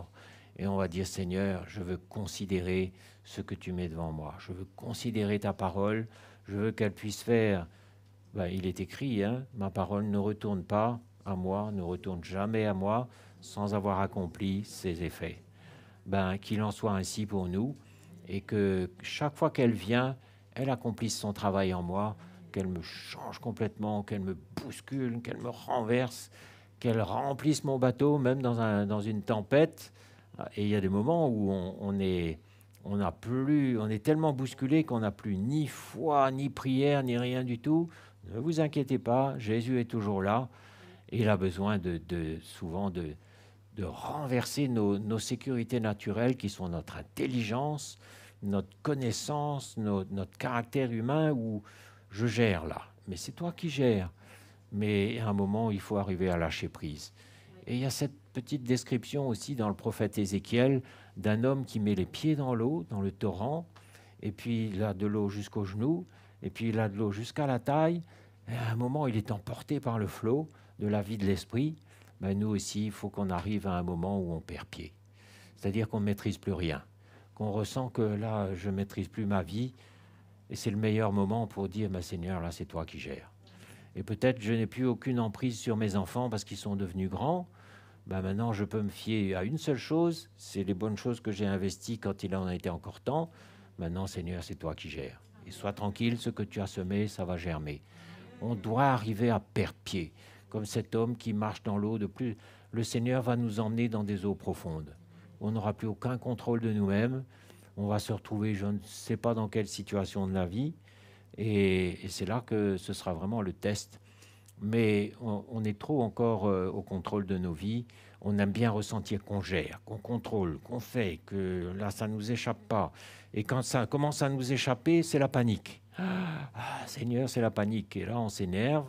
et on va dire, Seigneur, je veux considérer ce que tu mets devant moi. Je veux considérer ta parole. Je veux qu'elle puisse faire... Ben, il est écrit, hein, ma parole ne retourne pas à moi, ne retourne jamais à moi sans avoir accompli ses effets. Ben, qu'il en soit ainsi pour nous et que chaque fois qu'elle vient, elle accomplisse son travail en moi, qu'elle me change complètement, qu'elle me bouscule, qu'elle me renverse, qu'elle remplisse mon bateau, même dans, un, dans une tempête. Et il y a des moments où on, on est, on n'a plus, on est tellement bousculé qu'on n'a plus ni foi, ni prière, ni rien du tout. Ne vous inquiétez pas, Jésus est toujours là. Et il a besoin de, de, souvent de, de renverser nos, nos sécurités naturelles qui sont notre intelligence, notre connaissance, nos, notre caractère humain où je gère là. Mais c'est toi qui gères. Mais à un moment, il faut arriver à lâcher prise. Et il y a cette petite description aussi dans le prophète Ézéchiel d'un homme qui met les pieds dans l'eau, dans le torrent, et puis il a de l'eau jusqu'aux genoux, et puis il a de l'eau jusqu'à la taille. Et à un moment, il est emporté par le flot de la vie de l'esprit. Ben, nous aussi, il faut qu'on arrive à un moment où on perd pied. C'est-à-dire qu'on ne maîtrise plus rien, qu'on ressent que là, je ne maîtrise plus ma vie, et c'est le meilleur moment pour dire, ben, Seigneur, là, c'est toi qui gères. Et peut-être je n'ai plus aucune emprise sur mes enfants parce qu'ils sont devenus grands. Ben maintenant, je peux me fier à une seule chose, c'est les bonnes choses que j'ai investies quand il en a été encore temps. Maintenant, Seigneur, c'est toi qui gères. Et sois tranquille, ce que tu as semé, ça va germer. On doit arriver à perdre pied, comme cet homme qui marche dans l'eau de plus. Le Seigneur va nous emmener dans des eaux profondes. On n'aura plus aucun contrôle de nous-mêmes. On va se retrouver, je ne sais pas dans quelle situation de la vie. Et, et c'est là que ce sera vraiment le test. Mais on, on est trop encore euh, au contrôle de nos vies. On aime bien ressentir qu'on gère, qu'on contrôle, qu'on fait, que là, ça ne nous échappe pas. Et quand ça commence à nous échapper, c'est la panique. Ah, Seigneur, c'est la panique. Et là, on s'énerve.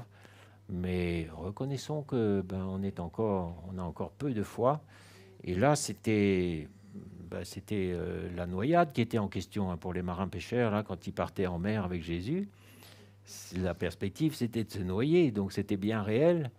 Mais reconnaissons que ben, on est encore, on a encore peu de foi. Et là, c'était... Ben, c'était euh, la noyade qui était en question hein, pour les marins pêcheurs, là, quand ils partaient en mer avec Jésus. La perspective, c'était de se noyer, donc c'était bien réel.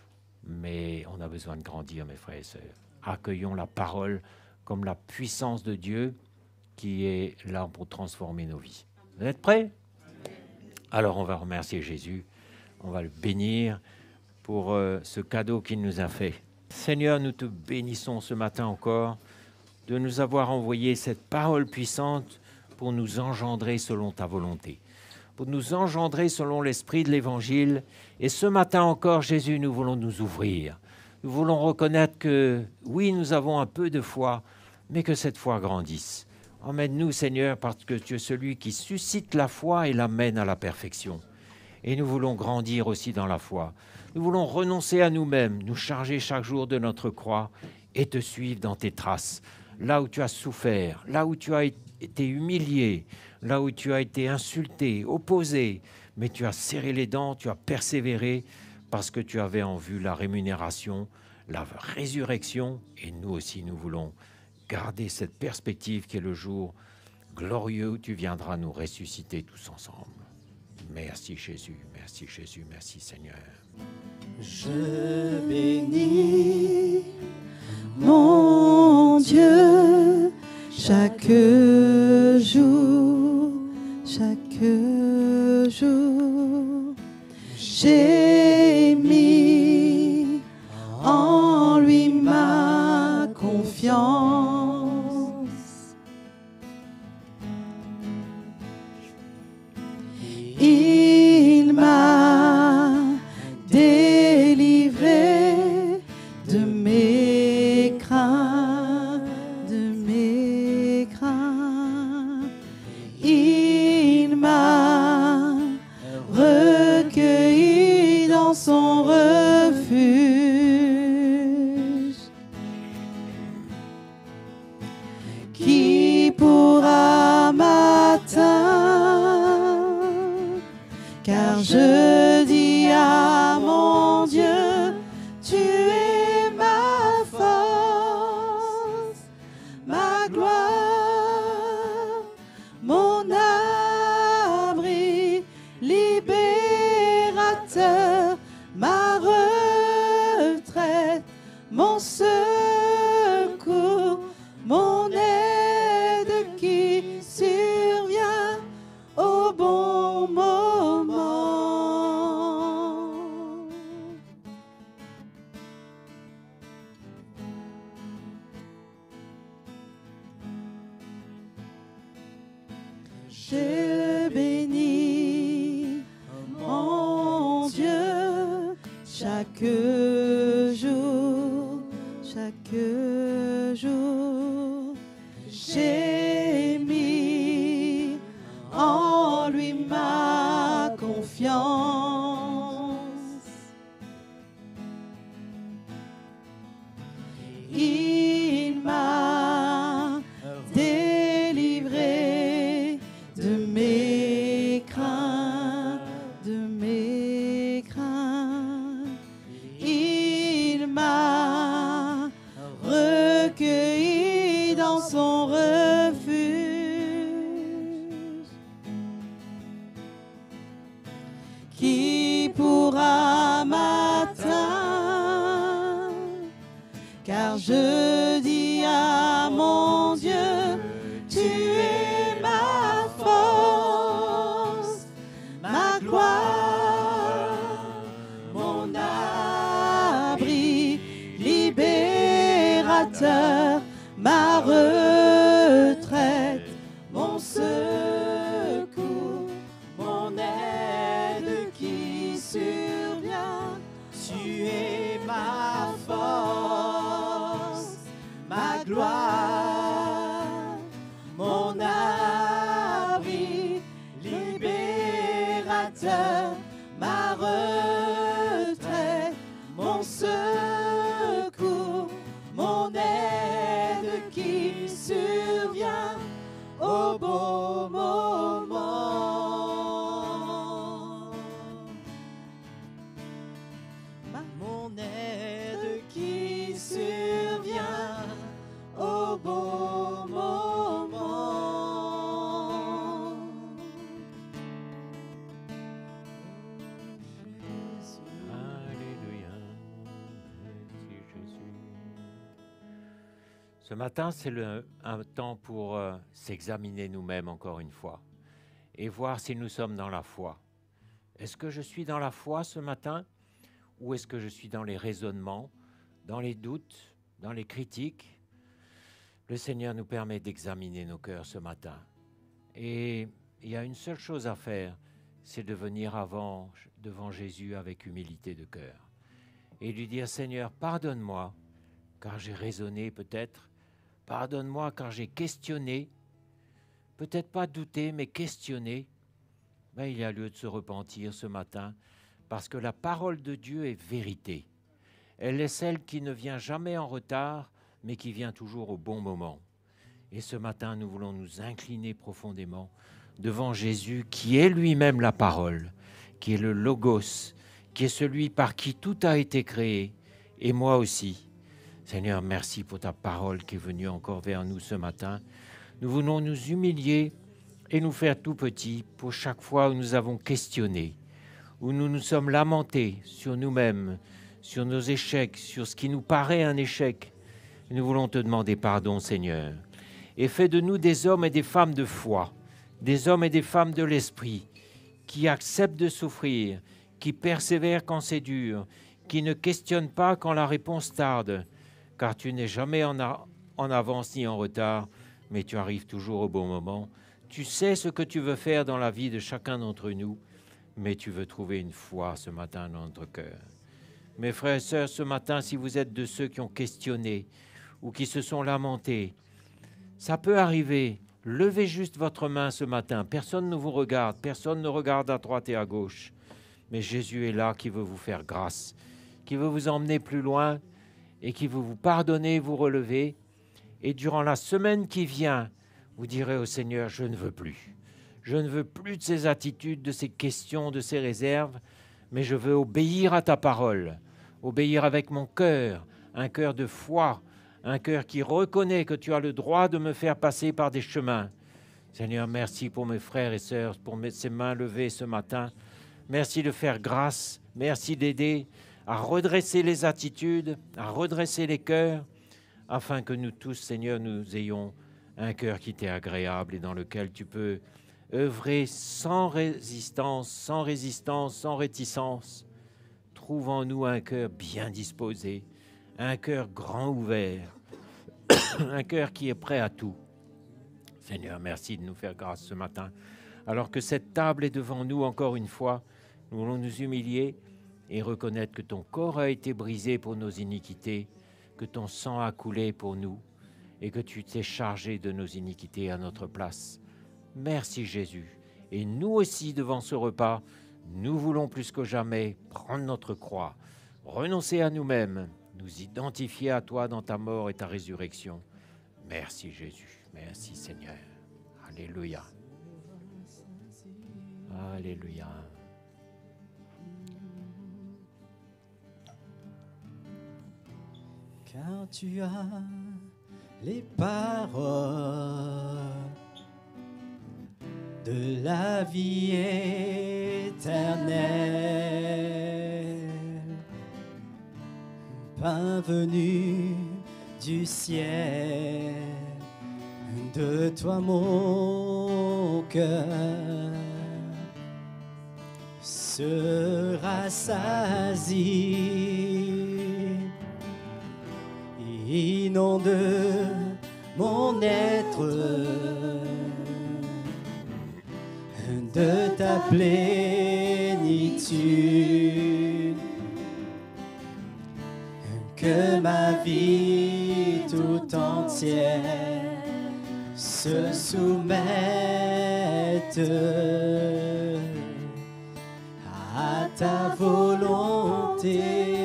Mais on a besoin de grandir, mes frères et sœurs. Accueillons la parole comme la puissance de Dieu qui est là pour transformer nos vies. Vous êtes prêts? Alors, on va remercier Jésus. On va le bénir pour euh, ce cadeau qu'il nous a fait. Seigneur, nous te bénissons ce matin encore de nous avoir envoyé cette parole puissante pour nous engendrer selon ta volonté, pour nous engendrer selon l'esprit de l'Évangile. Et ce matin encore, Jésus, nous voulons nous ouvrir. Nous voulons reconnaître que, oui, nous avons un peu de foi, mais que cette foi grandisse. Emmène-nous, Seigneur, parce que tu es celui qui suscite la foi et l'amène à la perfection. Et nous voulons grandir aussi dans la foi. Nous voulons renoncer à nous-mêmes, nous charger chaque jour de notre croix et te suivre dans tes traces. Là où tu as souffert, là où tu as été humilié, là où tu as été insulté, opposé, mais tu as serré les dents, tu as persévéré parce que tu avais en vue la rémunération, la résurrection. Et nous aussi, nous voulons garder cette perspective qui est le jour glorieux où tu viendras nous ressusciter tous ensemble. Merci Jésus, merci Jésus, merci Seigneur. Je bénis mon Dieu chaque jour, chaque jour. J'ai mis en lui ma confiance. Il m'a délivré de mes craintes, de mes craintes. Il m'a recueilli dans son refuge. Qui pourra m'atteindre? Car je dis à mon Dieu, tu es ma force, ma gloire, mon abri, libérateur, ma retraite, mon secours, Je bénis, mon Dieu, chaque jour, chaque jour. J'ai mis en lui ma confiance. Il m'a délivré de mes craintes, de mes craintes. Il m'a recueilli dans son refuge. Qui pourra m'atteindre? Car je dis à mon Dieu, tu es ma force, ma gloire, mon abri, libérateur, ma retraite, mon secours, mon aide qui survient. Tu es ma force, ma gloire, mon abri, libérateur, ma retraite, mon secours, mon aide qui survient au bon moment. Mon aide qui survient au bon moment. Alléluia. Merci Jésus. Ce matin, c'est le- un temps pour euh, s'examiner nous-mêmes encore une fois et voir si nous sommes dans la foi. Est-ce que je suis dans la foi ce matin ou est-ce que je suis dans les raisonnements, dans les doutes, dans les critiques? Le Seigneur nous permet d'examiner nos cœurs ce matin. Et il y a une seule chose à faire, c'est de venir avant, devant Jésus avec humilité de cœur et lui dire, Seigneur, pardonne-moi, car j'ai raisonné peut-être, pardonne-moi car j'ai questionné, peut-être pas douté, mais questionné. Ben, il y a lieu de se repentir ce matin, parce que la parole de Dieu est vérité. Elle est celle qui ne vient jamais en retard, mais qui vient toujours au bon moment. Et ce matin, nous voulons nous incliner profondément devant Jésus, qui est lui-même la parole, qui est le Logos, qui est celui par qui tout a été créé, et moi aussi. Seigneur, merci pour ta parole qui est venue encore vers nous ce matin. Nous voulons nous humilier et nous faire tout petits pour chaque fois où nous avons questionné, où nous nous sommes lamentés sur nous-mêmes, sur nos échecs, sur ce qui nous paraît un échec. Nous voulons te demander pardon, Seigneur. Et fais de nous des hommes et des femmes de foi, des hommes et des femmes de l'esprit, qui acceptent de souffrir, qui persévèrent quand c'est dur, qui ne questionnent pas quand la réponse tarde, car tu n'es jamais en, a- en avance ni en retard, mais tu arrives toujours au bon moment. Tu sais ce que tu veux faire dans la vie de chacun d'entre nous, mais tu veux trouver une foi ce matin dans notre cœur. Mes frères et sœurs, ce matin, si vous êtes de ceux qui ont questionné ou qui se sont lamentés, ça peut arriver. Levez juste votre main ce matin. Personne ne vous regarde, personne ne regarde à droite et à gauche. Mais Jésus est là qui veut vous faire grâce, qui veut vous emmener plus loin et qui veut vous pardonner, vous relever. Et durant la semaine qui vient, vous direz au Seigneur, je ne veux plus. Je ne veux plus de ces attitudes, de ces questions, de ces réserves, mais je veux obéir à ta parole, obéir avec mon cœur, un cœur de foi, un cœur qui reconnaît que tu as le droit de me faire passer par des chemins. Seigneur, merci pour mes frères et sœurs, pour mes, ces mains levées ce matin. Merci de faire grâce, merci d'aider à redresser les attitudes, à redresser les cœurs, afin que nous tous, Seigneur, nous ayons un cœur qui t'est agréable et dans lequel tu peux œuvrer sans résistance, sans résistance, sans réticence. Trouve en nous un cœur bien disposé, un cœur grand ouvert, un cœur qui est prêt à tout. Seigneur, merci de nous faire grâce ce matin. Alors que cette table est devant nous encore une fois, nous voulons nous humilier et reconnaître que ton corps a été brisé pour nos iniquités, que ton sang a coulé pour nous et que tu t'es chargé de nos iniquités à notre place. Merci Jésus. Et nous aussi, devant ce repas, nous voulons plus que jamais prendre notre croix, renoncer à nous-mêmes, nous identifier à toi dans ta mort et ta résurrection. Merci Jésus. Merci Seigneur. Alléluia. Alléluia. Car tu as les paroles de la vie éternelle, pain venu du ciel, de toi mon cœur se rassasie, inonde mon être de ta plénitude, que ma vie tout entière se soumette à ta volonté.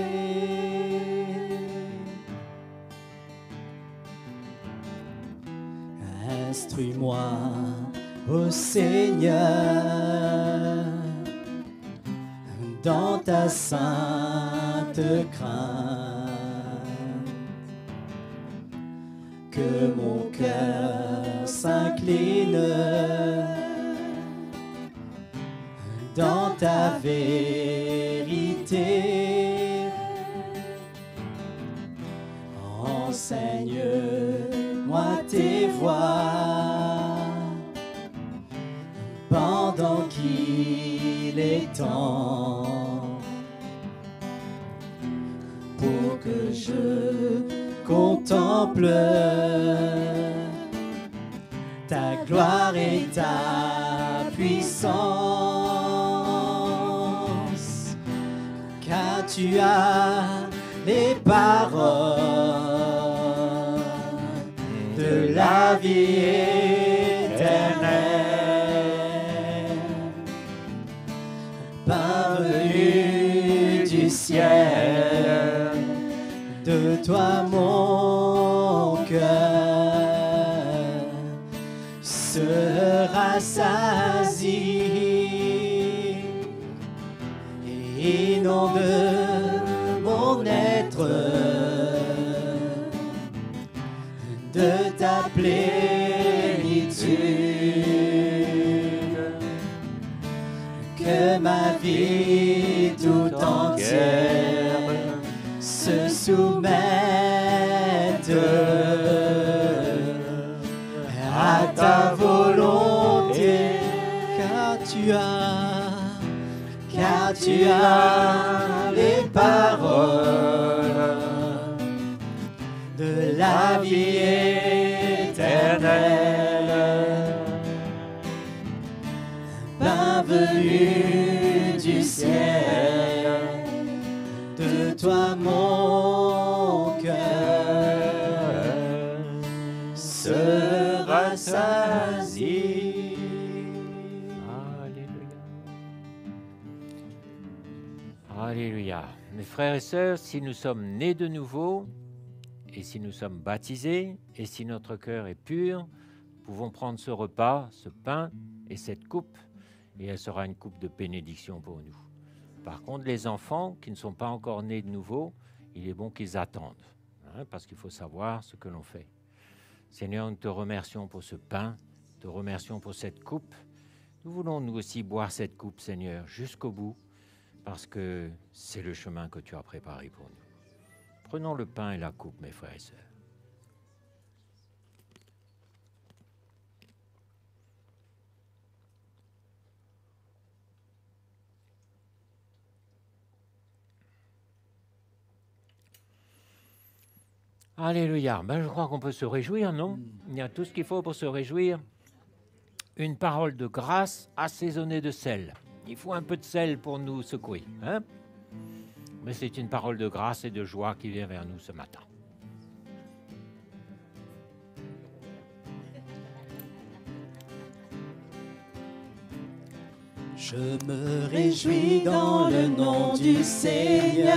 Instruis-moi, ô Seigneur, dans ta sainte crainte, que mon cœur s'incline dans ta vérité. Enseigne-moi tes voies pendant qu'il est temps, pour que je contemple ta gloire et ta puissance, car tu as les paroles de la vie éternelle, parvenu du ciel, de toi mon cœur se rassasie, et inonde mon être de ta plénitude, que ma vie tout entière se soumette à ta volonté, car tu as, car tu as les paroles de la vie éternelle, pain venu du ciel, de toi mon cœur se rassasie. Alléluia. Alléluia. Mes frères et sœurs, si nous sommes nés de nouveau, et si nous sommes baptisés, et si notre cœur est pur, nous pouvons prendre ce repas, ce pain et cette coupe, et elle sera une coupe de bénédiction pour nous. Par contre, les enfants qui ne sont pas encore nés de nouveau, il est bon qu'ils attendent, hein, parce qu'il faut savoir ce que l'on fait. Seigneur, nous te remercions pour ce pain, te remercions pour cette coupe. Nous voulons nous aussi boire cette coupe, Seigneur, jusqu'au bout, parce que c'est le chemin que tu as préparé pour nous. Prenons le pain et la coupe, mes frères et sœurs. Alléluia. Ben, je crois qu'on peut se réjouir, non? Il y a tout ce qu'il faut pour se réjouir. une parole de grâce assaisonnée de sel. Il faut un peu de sel pour nous secouer, hein? Mais c'est une parole de grâce et de joie qui vient vers nous ce matin. Je me réjouis dans le nom du Seigneur.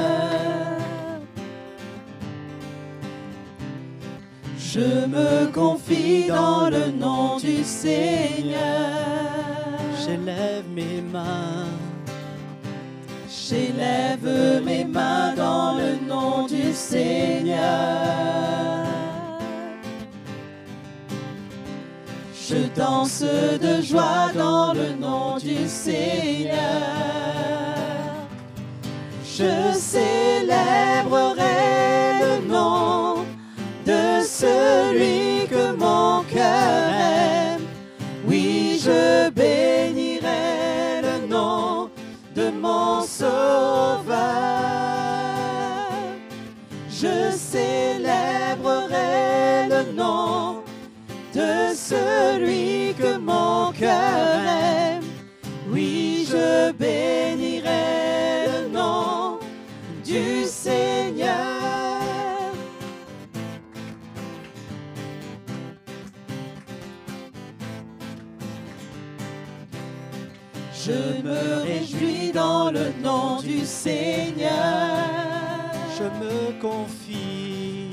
Je me confie dans le nom du Seigneur. J'élève mes mains. J'élève mes mains dans le nom du Seigneur. Je danse de joie dans le nom du Seigneur. Je célébrerai le nom de celui que mon cœur aime. Oui, je bénirai le nom de mon Sauveur. Je célébrerai le nom de celui que mon cœur aime. Oui, je bénirai le nom du Seigneur. Je me réjouis dans le nom du Seigneur. Je me confie.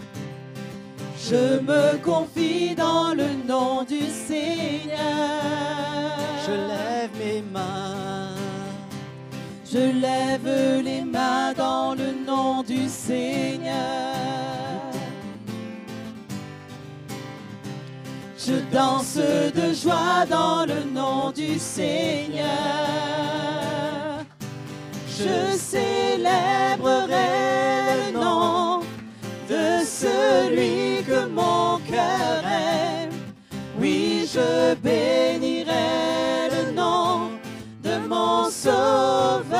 Je me confie dans le nom du Seigneur. Je lève mes mains. Je lève les mains dans le nom du Seigneur. Je danse de joie dans le nom du Seigneur. Je célébrerai le nom de celui que mon cœur aime. Oui, je bénirai le nom de mon Sauveur.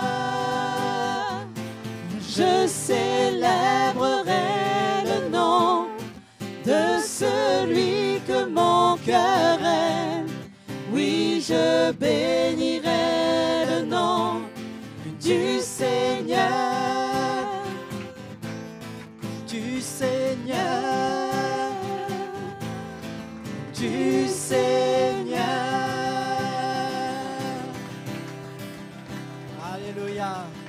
Je célébrerai le nom de celui que mon cœur aime. Oui, je bénirai le nom du Seigneur. Du Seigneur, du Seigneur. Alléluia.